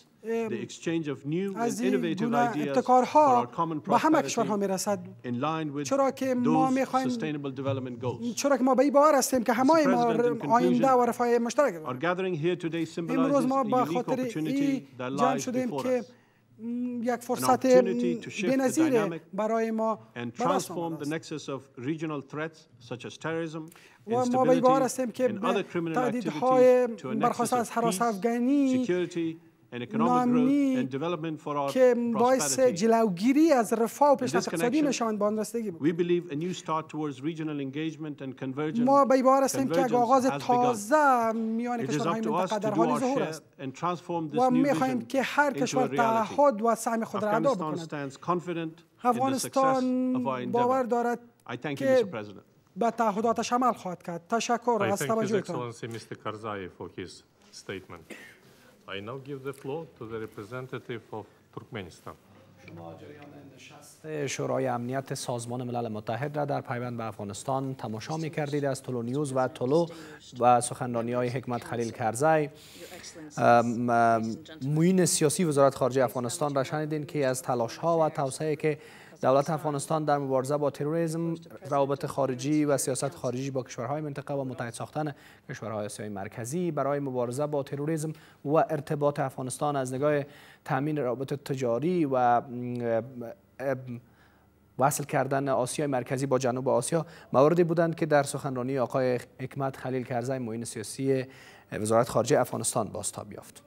گونه ابتکارها به همه کشورها میرسد، چرا که ما میخوایم، چرا که ما به این باور هستیم که همه ما آینده و رفاه مشترک داریم. امروز ما به خاطر این جمع شدیم که یک فرصت بی‌نظیر برای ما براست و ما به این باور هستیم که تهدیدهای برخواسته از هراس افغانی، ناامنی که باعث جلوگیری از رفاه و پیشرفت اقتصادی میشوند به آن رسیدگی بود. ما به این باور هستیم که یک آغاز تازه میان کشورهای منطقه در حال ظهور است و میخواهیم که هر کشور تعهد و سهم خود را ادا بکند. افغانستان باور دارد که به تعهداتش عمل خواهد کرد. تشکر از توجهتان. I now give the floor to the representative of Turkmenistan. شما جریان نشست شورای امنیت سازمان ملل متحد را در پیوند به افغانستان تماشا می‌کردید. از تولو نیوز و تولو و سخنرانی‌های حکمت خلیل کرزی، معین سیاسی وزارت خارجه افغانستان را شنیدین که از تلاش‌ها و توسعه‌ای که دولت افغانستان در مبارزه با تروریسم، روابط خارجی و سیاست خارجی با کشورهای منطقه و متحد ساختن کشورهای آسیای مرکزی برای مبارزه با تروریسم و ارتباط افغانستان از نگاه تامین روابط تجاری و وصل کردن آسیای مرکزی با جنوب آسیا مواردی بودند که در سخنرانی آقای حکمت خلیل کرزی، معین سیاسی وزارت خارجه افغانستان بازتاب یافت.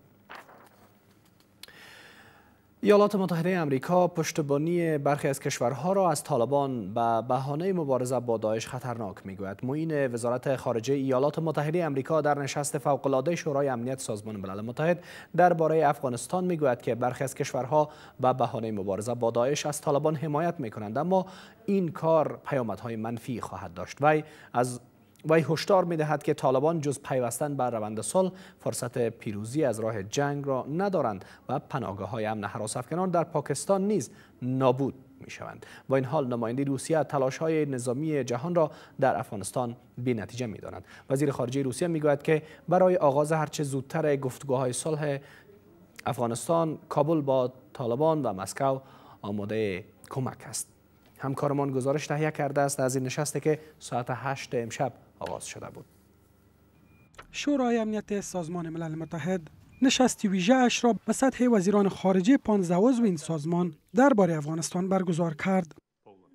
ایالات متحده آمریکا پشتیبانی برخی از کشورها را از طالبان به بهانه مبارزه با داعش خطرناک میگوید. معین وزارت خارجه ایالات متحده آمریکا در نشست فوق‌العاده شورای امنیت سازمان ملل متحد درباره افغانستان میگوید که برخی از کشورها به بهانه مبارزه با داعش از طالبان حمایت میکنند، اما این کار پیامدهای منفی خواهد داشت. وی هشدار می‌دهد که طالبان جز پیوستن به روند صلح فرصت پیروزی از راه جنگ را ندارند و پناهگاه‌های امن هراس افکنان در پاکستان نیز نابود می‌شوند. با این حال نماینده روسیه تلاش‌های نظامی جهان را در افغانستان بی‌نتیجه می‌داند. وزیر خارجه روسیه می‌گوید که برای آغاز هرچه زودتر گفتگوهای صلح افغانستان، کابل با طالبان و مسکو آماده کمک است. همکارمان گزارش تهیه کرده است از این نشستی که ساعت 8 امشب آغاز شده بود. شورای امنیت سازمان ملل متحد نشست ویژه اش را به سطح وزیران خارجه 15 عضو این سازمان درباره افغانستان برگزار کرد.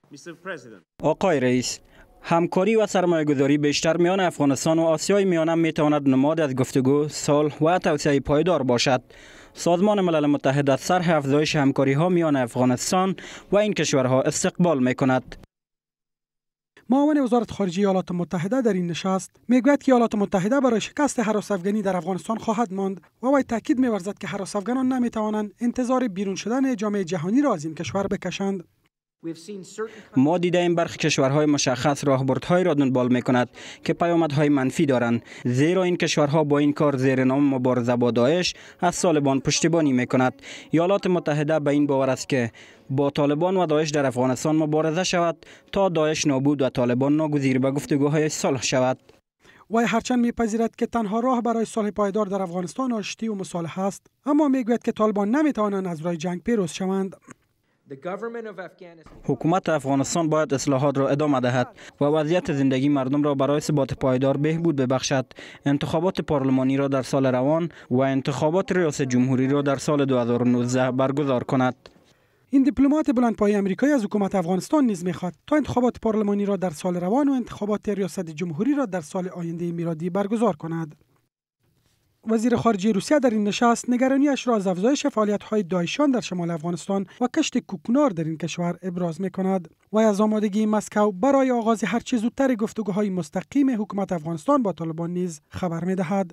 آقای رئیس، همکاری و سرمایه‌گذاری بیشتر میان افغانستان و آسیای میانه میتواند نماد از گفتگو، صلح و توسعه پایدار باشد. سازمان ملل متحد از طرح افزایش همکاری‌ها میان افغانستان و این کشورها استقبال می‌کند. معاون وزارت خارجه ایالات متحده در این نشست میگوید که ایالات متحده برای شکست هراس افغانی در افغانستان خواهد ماند و وی تاکید می‌ورزد که هراس افغانان نمی‌توانند انتظار بیرون شدن جامعه جهانی را از این کشور بکشند. ما دیدیم برخی کشورهای مشخص راهبردهایی را دنبال می‌کند که پیامدهای منفی دارند، زیرا این کشورها با این کار زیر نام مبارزه با داعش از طالبان پشتیبانی می‌کند. ایالات متحده به این باور است که با طالبان و داعش در افغانستان مبارزه شود تا داعش نابود و طالبان ناگزیر به گفتگوهای صلح شود. وی هرچند میپذیرد که تنها راه برای صلح پایدار در افغانستان آشتی و مصالحه است، اما میگوید که طالبان نمیتوانند از راه جنگ پیروز شوند. حکومت افغانستان باید اصلاحات را ادامه دهد و وضعیت زندگی مردم را برای ثبات پایدار بهبود ببخشد. انتخابات پارلمانی را در سال روان و انتخابات ریاست جمهوری را در سال 2019 برگزار کند. این دیپلمات بلندپایه آمریکایی از حکومت افغانستان نیز میخواد تا انتخابات پارلمانی را در سال روان و انتخابات ریاست جمهوری را در سال آینده میلادی برگزار کند. وزیر خارجه روسیه در این نشست نگرانیش را از افزایش فعالیت‌های داعشیان در شمال افغانستان و کشت کوکنار در این کشور ابراز می‌کند و از آمادگی مسکو برای آغاز هر چه زودتر گفتگوهای مستقیم حکومت افغانستان با طالبان نیز خبر می‌دهد.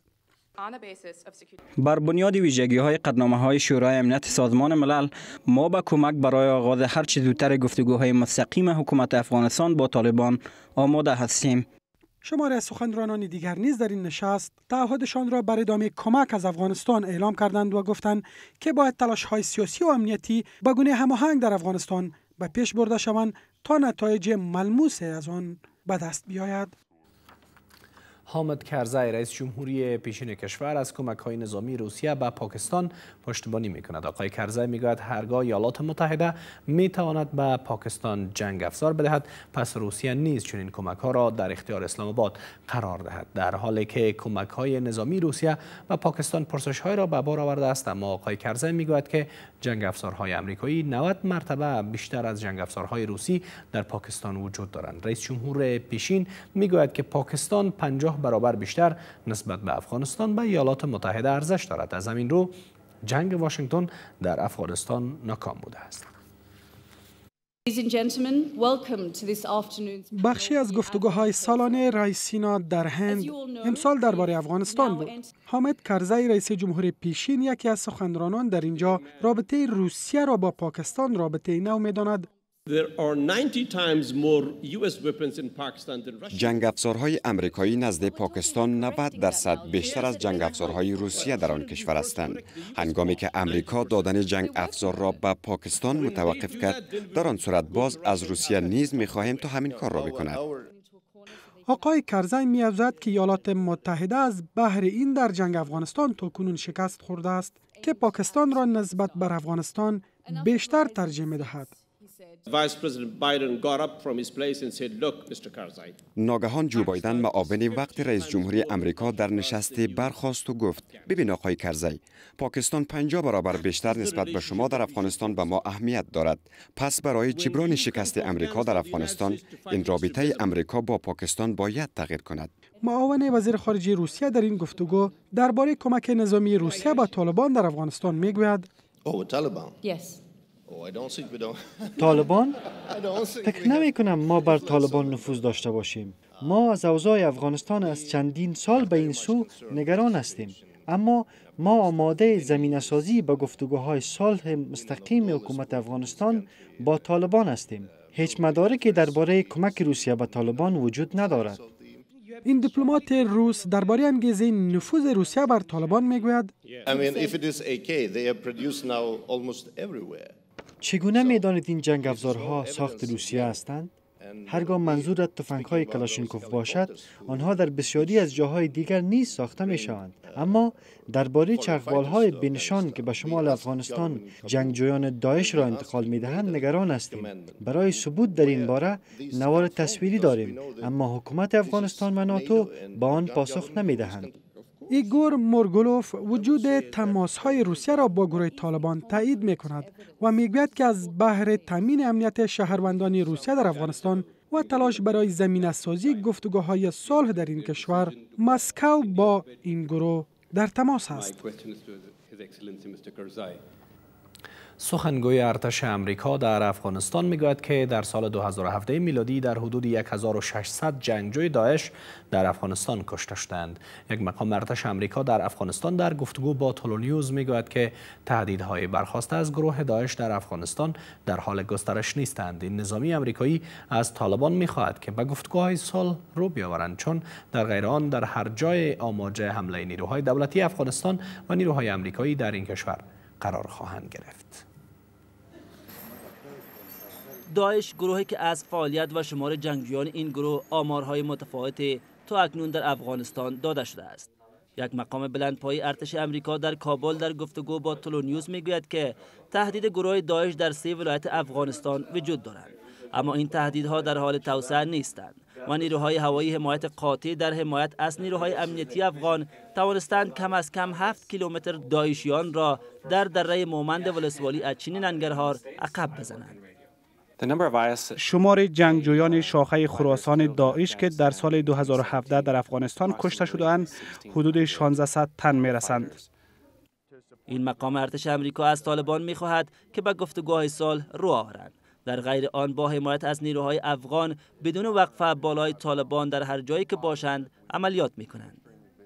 بر بنیاد ویژگی‌های قطعنامه‌های شورای امنیت سازمان ملل، ما به کمک برای آغاز هر چه زودتر گفتگوهای مستقیم حکومت افغانستان با طالبان آماده هستیم. شماری از سخنرانان دیگر نیز در این نشست تعهدشان را بر ادامه کمک از افغانستان اعلام کردند و گفتند که باید تلاش‌های سیاسی و امنیتی به گونه هماهنگ در افغانستان به پیش برده شوند تا نتایج ملموس از آن به دست بیاید. حامد کرزی رئیس جمهوری پیشین کشور از کمک‌های نظامی روسیه به پاکستان پشتیبانی می‌کند. آقای کرزی می‌گوید هرگاه ایالات متحده می‌تواند به پاکستان جنگ افزار بدهد، پس روسیه نیز چنین کمک‌ها را در اختیار اسلام آباد قرار دهد. در حالی که کمک‌های نظامی روسیه به پاکستان پرسش‌های را به بار آورده است، اما آقای کرزی می‌گوید که جنگ افزارهای آمریکایی 90 مرتبه بیشتر از جنگ افزارهای روسی در پاکستان وجود دارند. رئیس جمهور پیشین می‌گوید که پاکستان 50 برابر بیشتر نسبت به افغانستان به ایالات متحده ارزش دارد. از همین رو جنگ واشنگتن در افغانستان ناکام بوده است. بخشی از گفتگوهای سالانه رئیس سنا در هند امسال درباره افغانستان بود. حامد کرزی رئیس جمهور پیشین یکی از سخنرانان در اینجا رابطه روسیه را با پاکستان رابطه نو می‌داند. جنگ افزارهای آمریکایی نزد پاکستان 90% بیشتر از جنگ افزارهای روسیه در آن کشور هستند. هنگامی که آمریکا دادن جنگ افزار را به پاکستان متوقف کرد، در آن صورت باز از روسیه نیز می‌خواهیم تا همین کار را بکند. آقای کرزی می‌افزاید که ایالات متحده از بهر این در جنگ افغانستان تاکنون شکست خورده است که پاکستان را نسبت بر افغانستان بیشتر ترجیح می‌دهد. ناگهان جو بایدن معاون وقت رئیس جمهوری امریکا در نشستی برخاست و گفت: ببین آقای کرزی، پاکستان 50 برابر بیشتر نسبت به شما در افغانستان به ما اهمیت دارد. پس برای جبران شکست امریکا در افغانستان، این رابطه امریکا با پاکستان باید تغییر کند. معاون وزیر خارجه روسیه در این گفتگو درباره کمک نظامی روسیه به طالبان در افغانستان میگوید: طالبان؟ فکر نمی کنم ما بر طالبان نفوذ داشته باشیم. ما از اوضاع افغانستان از چندین سال به این سو نگران هستیم، اما ما آماده زمینه سازی به گفتگوهای صلح مستقیم حکومت افغانستان با طالبان هستیم. هیچ مدارکی درباره کمک روسیه به طالبان وجود ندارد. این دیپلمات روس درباره انگیزه نفوذ روسیه بر طالبان میگوید: چگونه میدانید این جنگ افزارها ساخت روسیه هستند؟ هرگاه منظورت تفنگ‌های کلاشینکوف باشد، آنها در بسیاری از جاهای دیگر نیز ساخته می‌شوند. اما درباره چرخبال‌های بنشان که به شمال افغانستان جنگجویان داعش را انتقال می‌دهند نگران هستیم. برای ثبوت در این باره نوار تصویری داریم، اما حکومت افغانستان و ناتو با آن پاسخ نمی‌دهند. ایگور مورگولوف وجود تماس‌های روسیه را با گروه طالبان تایید می‌کند و می‌گوید که از بهر تامین امنیت شهروندان روسیه در افغانستان و تلاش برای زمینه‌سازی گفتگوهای صلح در این کشور، مسکو با این گروه در تماس است. سخنگوی ارتش امریکا در افغانستان میگوید که در سال 2017 میلادی در حدود 1600 جنگجوی داعش در افغانستان کشته شدند. یک مقام ارتش امریکا در افغانستان در گفتگو با تولونیوز میگوید که تهدیدهای برخاسته از گروه داعش در افغانستان در حال گسترش نیستند. این نظامی امریکایی از طالبان میخواهد که به گفتگوهای صلح رو بیاورند، چون در غیر آن در هر جای آماج حمله نیروهای دولتی افغانستان و نیروهای امریکایی در این کشور قرار خواهند گرفت. داعش گروهی که از فعالیت و شمار جنگجویان این گروه آمارهای متفاوتی تا اکنون در افغانستان داده شده است. یک مقام بلندپایه ارتش امریکا در کابل در گفتگو با تولونیوز میگوید که تهدید گروه داعش در 3 ولایت افغانستان وجود دارند، اما این تهدیدها در حال توسعه نیستند و نیروهای هوایی حمایت قاطع در حمایت از نیروهای امنیتی افغان توانستند کم از کم 7 کیلومتر داعشیان را در دره مومند ولسوالی اچین ننگرهار عقب بزنند. شمار جنگجویان شاخه خراسان داعش که در سال 2017 در افغانستان کشته شدند حدود 1600 تن میرسند. این مقام ارتش امریکا از طالبان میخواهد که به گفتگوهای صلح رو آورند. در غیر آن با حمایت از نیروهای افغان بدون وقفه بالای طالبان در هر جایی که باشند عملیات میکنند.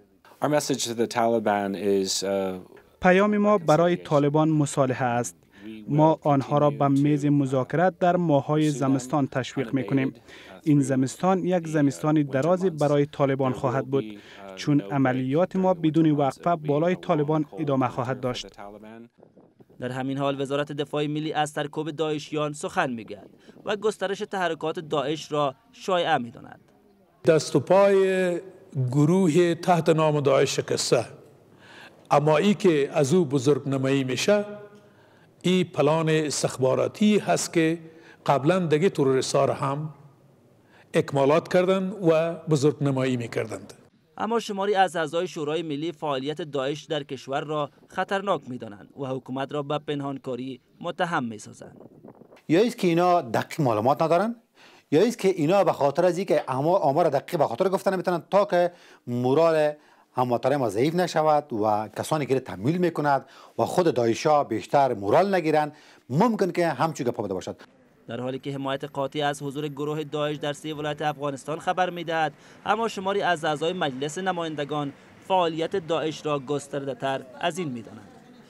پیام ما برای طالبان مصالحه است. ما آنها را به میز مذاکرات در ماه‌های زمستان تشویق می‌کنیم. این زمستان یک زمستان درازی برای طالبان خواهد بود، چون عملیات ما بدون وقفه بالای طالبان ادامه خواهد داشت. در همین حال وزارت دفاع ملی از سرکوب داعشیان سخن می‌گوید و گسترش تحرکات داعش را شایعه می‌داند. دست و پای گروه تحت نام داعش شکسته، اما ای که از او بزرگ نمایی میشه این پلان استخباراتی هست که قبلا دیگه تروریست‌ها را هم اکمالات کردند و بزرگ نمایی میکردند. اما شماری از اعضای شورای ملی فعالیت داعش در کشور را خطرناک می‌دانند و حکومت را به پنهانکاری متهم می‌سازند. یا است که اینا دقیق معلومات ندارن، یا است که اینا به خاطر از اینکه آمار دقیق به خاطر گفتن نمیتونن تا که مورال هموطنان ما ضعیف نشود و کسانی که تمویل میکند و خود داعش‌ها بیشتر مورال نگیرن، ممکن که همچون گپ بوده باشد. در حالی که حمایت قاطع از حضور گروه داعش در 3 ولایت افغانستان خبر میدهد، اما شماری از اعضای مجلس نمایندگان فعالیت داعش را گسترده‌تر از این می‌دانند.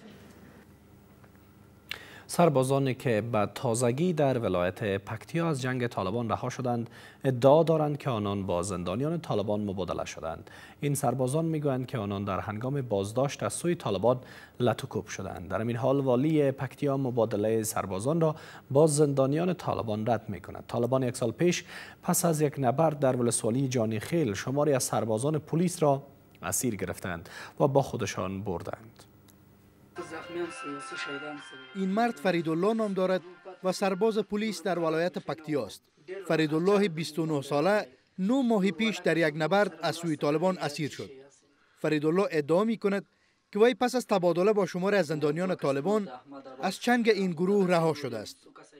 سربازانی که به تازگی در ولایت پکتیا از جنگ طالبان رها شدند ادعا دارند که آنان با زندانیان طالبان مبادله شدند. این سربازان میگویند که آنان در هنگام بازداشت از سوی طالبان لطوکوب شدند. در این حال والی پکتیا مبادله سربازان را با زندانیان طالبان رد میکند. طالبان 1 سال پیش پس از یک نبرد در ولسوالی جانی خیل شماری از سربازان پلیس را اسیر گرفتند و با خودشان بردند. این مرد فریدالله نام دارد و سرباز پلیس در ولایت پکتیا است. فریدالله 29 ساله 9 ماه پیش در یک نبرد از سوی طالبان اسیر شد. فریدالله ادعا می کند که وی پس از تبادله با شمار از زندانیان طالبان از چنگ این گروه رها شده است.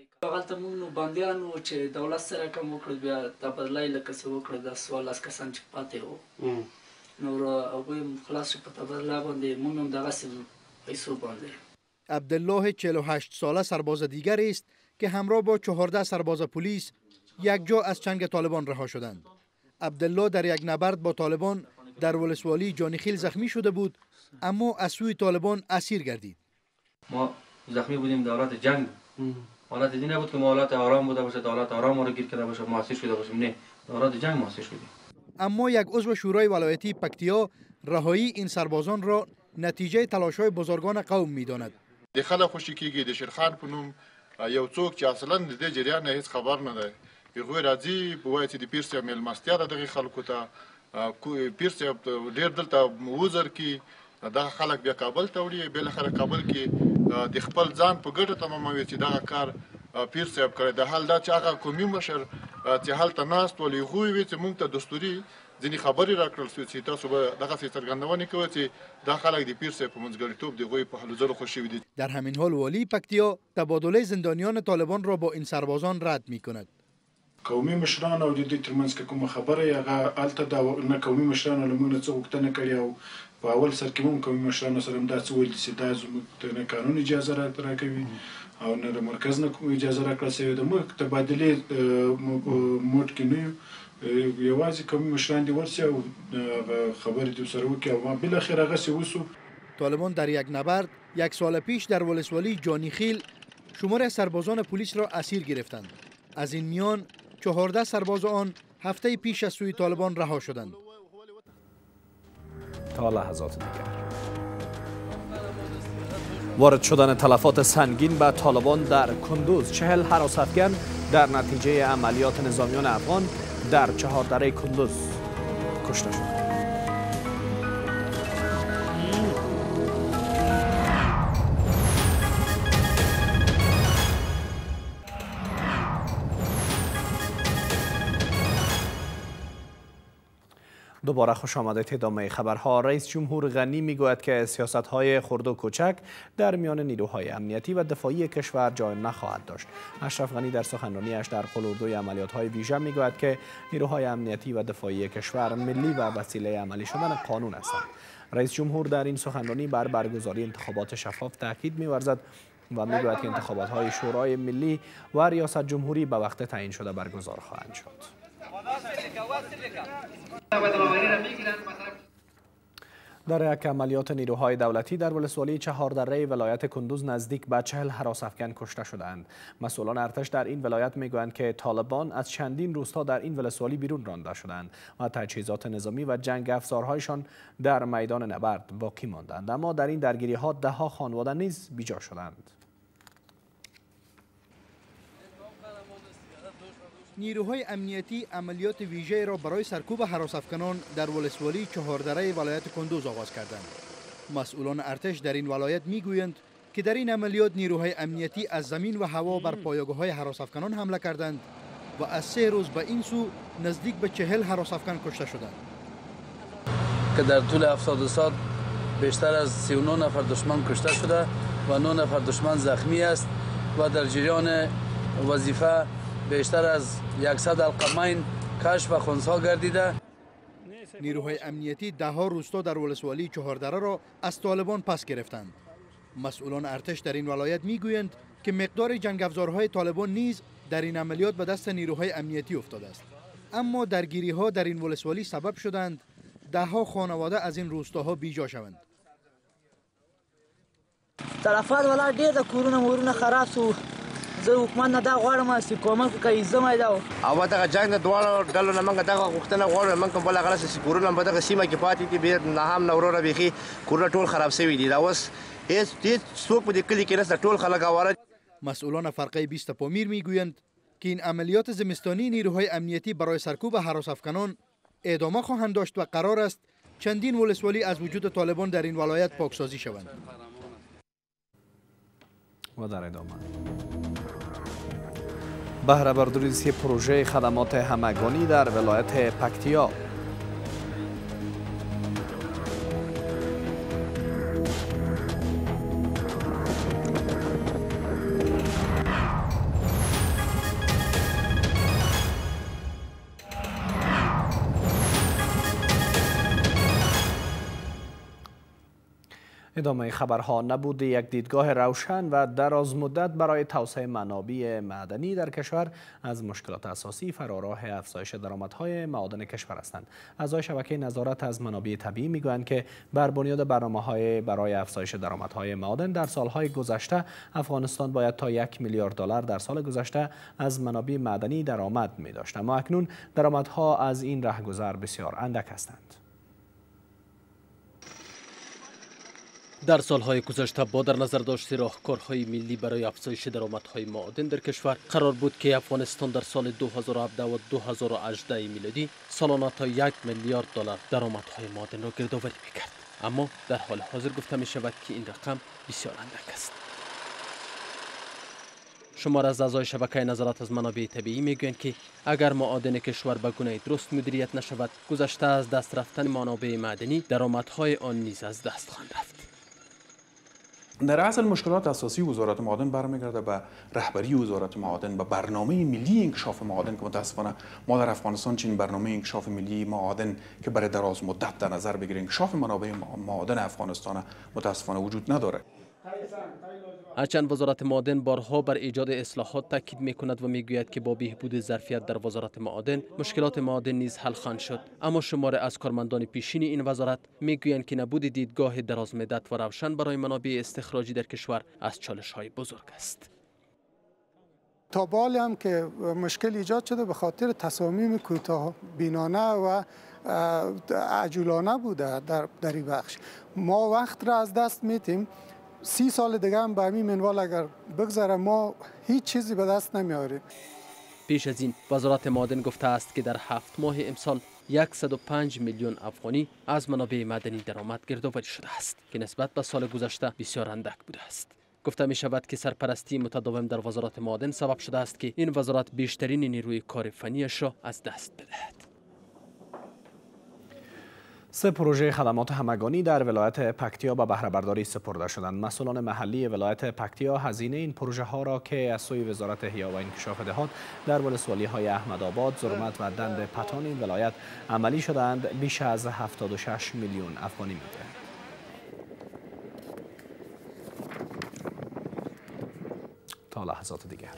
عبدالله 48 ساله سرباز دیگر است که همراه با 14 سرباز پلیس یک جا از چنگ طالبان رها شدند. عبدالله در یک نبرد با طالبان در ولسوالی جانیخیل زخمی شده بود، اما از سوی طالبان اسیر گردید. ما زخمی بودیم در حالت جنگ. حالت دی نبود که ما حالت آرام بوده باشه، حالت آرام ما رو گیر کرده باشه، ما اسیر شده باشیم. نه، در حالت جنگ ما اسیر شدیم. اما یک عضو شورای ولایتی پکتیا رهایی این سربازان را نتیجه تلاش‌های بزرگان قوم می‌داند. د خلک خوشی کېږي د شیرخان په نوم یو څوک چې اصلا د دې جریان نه هیڅ خبر نه دی. هغوی راځي وایي چې د پیر صاحب میلمستیا ده دغې خلکو ته، پیر صاحب ډېر دلته وزر کي، دغه خلک بیا کابل ته وړي، بالاخره کابل کې د خپل ځان په ګټه تماموي چې دغه کار پیر صاحب کړی. د حال دا چې هغه قومي مشر چې هلته ناست ول هغوی وي چې موږ ته دستوري ځینې خبرې راکړل شوې چې تاسو به دغسې څرګندونې کوئ چې دا خلک د پیر صاحب په منځګړیتوب د هغوی په هلو ځلو خوښ شوي دي. در همین حال والی پکتیا تبادله زندانیان طالبان را با این سربازان رد می‌کند. قومي مشران او د دې ترمنځ کومه خبره هغه الته دا نه قومي مشران له موږ څه غوښتنه کړې او په اول سر کې هم قومي مشرانو سره دا څه ویل چې دا زموږ نه قانون اجازه راکوي او نه د مرکز نه اجازه راکړل شوې ده. موږ تبادلې موډ کې نه یو یوازې قومي مشران دي ورسي او خبرې دې سره وکړي او بالاخره هغسې وسو. طالبان در یک نبرد یک سال پیش در ولسوالی جانیخیل شمار سربازان پلیس را اسیر گرفتند. از این میان 14 سرباز آن هفته پیش از سوی طالبان رها شدند. تا لحظات دیگر وارد شدن تلفات سنگین به طالبان در کندوز. 40 هراس افغان در نتیجه عملیات نظامیان افغان در چهاردره کندوز کشته شد. دوباره خوش آمدید. ادامه خبرها. رئیس جمهور غنی میگوید که سیاست‌های خرد و کوچک در میان نیروهای امنیتی و دفاعی کشور جای نخواهد داشت. اشرف غنی در سخنرانیش در قلوردوی عملیات‌های ویژه میگوید که نیروهای امنیتی و دفاعی کشور ملی و وسیله عملی شدن قانون هستند. رئیس جمهور در این سخنرانی بر برگزاری انتخابات شفاف تاکید می‌ورزد و میگوید که انتخابات‌های شورای ملی و ریاست جمهوری به وقت تعیین شده برگزار خواهند شد. در یک عملیات نیروهای دولتی در ولسوالی چهاردره ولایت کندوز نزدیک به 40 هراس افغان کشته شدند. مسئولان ارتش در این ولایت میگویند که طالبان از چندین روستا در این ولسوالی بیرون رانده شدند و تجهیزات نظامی و جنگ افزارهایشان در میدان نبرد باقی ماندند، اما در این درگیری‌ها ده‌ها خانواده نیز بیجا شدند. نیروهای امنیتی عملیات ویژه را برای سرکوب هراس افغانان در ولسوالی چهاردره ولایت کندوز آغاز کردند. مسئولان ارتش در این ولایت میگویند که در این عملیات نیروهای امنیتی از زمین و هوا بر پایگاه‌های هراس افغانان حمله کردند و از 3 روز به این سو نزدیک به 40 هراس افغان کشته شدند. که در طول 70 سال بیشتر از 39 نفر دشمن کشته شده و 9 نفر دشمن زخمی است و در جریان وظیفه بیشتر از 100 القمین کشف و خنثی گردیده. نیروهای امنیتی ده‌ها روستا در ولسوالی چهاردره را از طالبان پس گرفتند. مسئولان ارتش در این ولایت میگویند که مقدار جنگ افزارهای طالبان نیز در این عملیات به دست نیروهای امنیتی افتاده است. اما درگیری‌ها در این ولسوالی سبب شدند ده‌ها خانواده از این روستاها بیجا شوند. تلفات ولا ډېر د کورونه مورونه خراب شو. زه حکومت نه دا غواړم چې کومک وکړي زما دا او دغه جنګ د دواړو ډلو نه موږ دغه غوښتنه غواړو موږ کوم بل غلط چې کورونه په دغه سیمه کې پاتې دي به نه هم نه وروره بيخي کورونه ټول خراب شوي دي. دا اوس هیڅ څوک په دې کلي کې نشته، ټول خلک اواره. مسئولان فرقه 20 پامیر میگویند که این عملیات زمستانی نیروهای امنیتی برای سرکوب هراس افغانان ادامه خواهند داشت و قرار است چندین ولسوالی از وجود طالبان در این ولایت پاکسازی شوند. و در ادامه بهره برداری پروژه خدمات همگانی در ولایت پکتیا. ادامه خبرها. نبود یک دیدگاه روشن و دراز مدت برای توسعه منابع معدنی در کشور از مشکلات اساسی فراراه افزایش درآمدهای معادن کشور هستند. اعضای شبکه نظارت از منابع طبیعی میگویند که بر بنیاد برنامه‌های برای افزایش درآمدهای معادن در سالهای گذشته افغانستان باید تا 1 میلیارد دلار در سال گذشته از منابع معدنی درآمد می داشت، اما اکنون درآمدها از این رهگذر بسیار اندک هستند. در سالهای گذشته با در نظر داشت راهکارهای ملی برای افزایش درآمدهای معادن در کشور قرار بود که افغانستان در سال 2017 و 2018 میلادی سالانه تا 1 میلیارد دلار درآمدهای معادن را گردآوری میکرد، اما در حال حاضر گفته می شود که این رقم بسیار اندک است. شمار از اعضای شبکه نظارت از منابع طبیعی میگویند که اگر معادن کشور به گونه درست مدیریت نشود، گذشته از دست رفتن منابع معدنی، درآمدهای آن نیز از دست خواهند رفت. در اصل مشکلات اساسی وزارت معادن برمیگرده به رهبری وزارت معادن، به برنامه ملی انکشاف معادن که متاسفانه ما در افغانستان چنین برنامه انکشاف ملی معادن که برای دراز مدت در نظر بگیریم انکشاف منابع معادن افغانستان متاسفانه وجود نداره. هرچند وزارت معادن بارها بر ایجاد اصلاحات تاکید میکند و میگوید که با بهبود ظرفیت در وزارت معادن مشکلات معادن نیز حل خواهند شد، اما شمار از کارمندان پیشین این وزارت میگویند که نبود دیدگاه دراز مدت و روشن برای منابع استخراجی در کشور از چالش‌های بزرگ است. تا بالی هم که مشکل ایجاد شده به خاطر تصامیم کوتاه بینانه و عجولانه بوده در این بخش. ما وقت را از دست میتیم. 30 سال دیگه هم به همین منوال اگر بگذره ما هیچ چیزی به دست نمیاریم. پیش از این وزارت معادن گفته است که در 7 ماه امسال 105 میلیون افغانی از منابع معدنی درآمد گردآوری شده است که نسبت به سال گذشته بسیار اندک بوده است. گفته می شود که سرپرستی متداوم در وزارت معادن سبب شده است که این وزارت بیشترین نیروی کار فنیش را از دست بدهد. 3 پروژه خدمات همگانی در ولایت پکتیا به بهره برداری سپرده شدند. مسئولان محلی ولایت پکتیا هزینه این پروژه ها را که از سوی وزارت احیا و انکشاف دهات در ولسوالی های احمدآباد، زرمت و دند پتان این ولایت عملی شدند بیش از 76 میلیون افغانی می‌دهند. تا لحظات دیگر.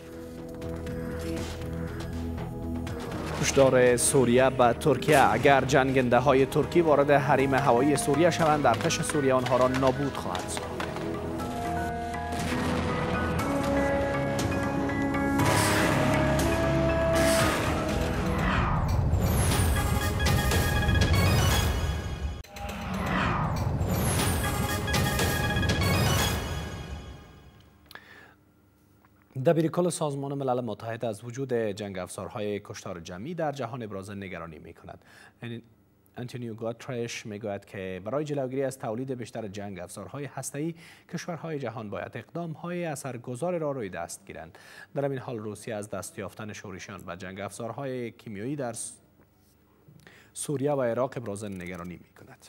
کشتار سوریه به ترکیه: اگر جنگنده های ترکی وارد حریم هوایی سوریه شوند، ارتش سوریه آنها را نابود خواهد ساخت. دبیرکل سازمان ملل متحد از وجود جنگ افزارهای کشتار جمعی در جهان ابراز نگرانی می کند. آنتونیو گوترش می گوید که برای جلوگیری از تولید بیشتر جنگ افزارهای هسته‌ای کشورهای جهان باید اقدامهای اثرگذار را روی دست گیرند. در این حال روسیه از دست یافتن شورشیان و جنگ افزارهای کیمیایی در سوریه و عراق ابراز نگرانی می کند.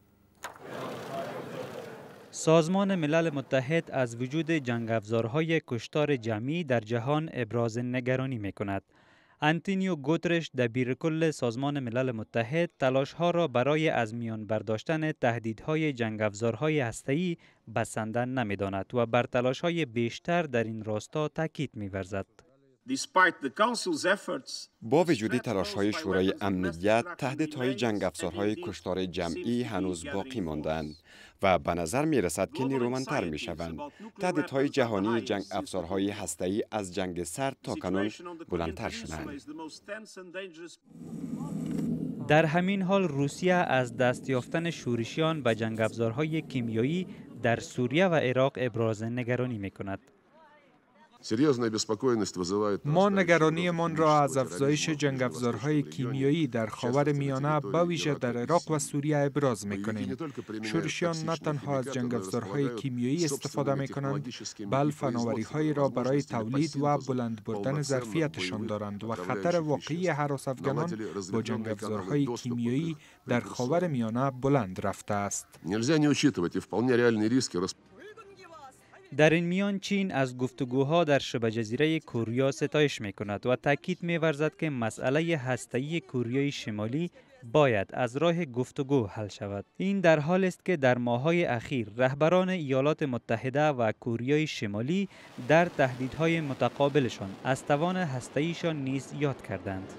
سازمان ملل متحد از وجود جنگ افزارهای کشتار جمعی در جهان ابراز نگرانی می کند. آنتونیو گوترش دبیرکل سازمان ملل متحد تلاش‌ها را برای از میان برداشتن تهدیدهای جنگ افزارهای هسته‌ای بسنده نمی‌داند و بر تلاش‌های بیشتر در این راستا تاکید می‌ورزد. با وجود تلاش‌های شورای امنیت، تهدیدهای جنگ افزارهای کشتار جمعی هنوز باقی مانده‌اند و به نظر می‌رسد که نیرومندتر می‌شوند. تهدیدهای جهانی جنگ افزارهای هسته‌ای از جنگ سرد تا کنون بلندتر شدند. در همین حال روسیه از دست یافتن شورشیان و جنگ افزارهای کیمیایی در سوریه و عراق ابراز نگرانی می‌کند. ما نگرانیمان را از افزایش جنگ افزارهای کیمیایی در خاورمیانه به ویژه در عراق و سوریه ابراز می‌کنیم. شورشیان نه تنها از جنگ افزارهای کیمیایی استفاده می‌کنند، بل فناوری‌هایی را برای تولید و بلند بردن ظرفیتشان دارند و خطر واقعی هراس افغانان با جنگ افزارهای کیمیایی در خاورمیانه بلند رفته است. در این میان چین از گفتگوها در شبه جزیره کوریا ستایش می کند و تاکید می ورزد که مسئله هسته‌ای کوریای شمالی باید از راه گفتگو حل شود. این در حال است که در ماه‌های اخیر رهبران ایالات متحده و کوریای شمالی در تهدیدهای متقابلشان از توان هسته‌ایشان نیز یاد کردند.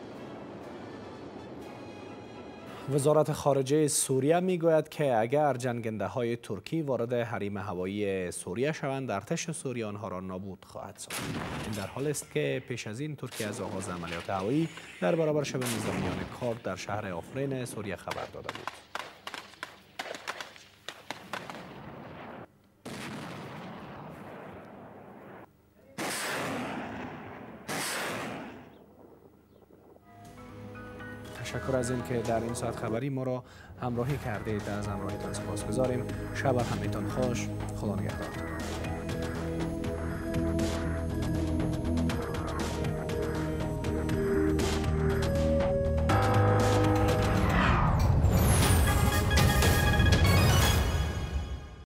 وزارت خارجه سوریه میگوید که اگر جنگنده های ترکی وارد حریم هوایی سوریه شوند، ارتش سوریه آنها را نابود خواهد ساخت. این در حال است که پیش از این ترکیه از آغاز عملیات هوایی در برابر شبه نظامیان کرد در شهر آفرین سوریه خبر داده بود. تشکر از این که در این ساعت خبری ما را همراهی کردید. از همراهیتان سپاسگزاریم. شب همگیتان خوش. خدا نگهدار.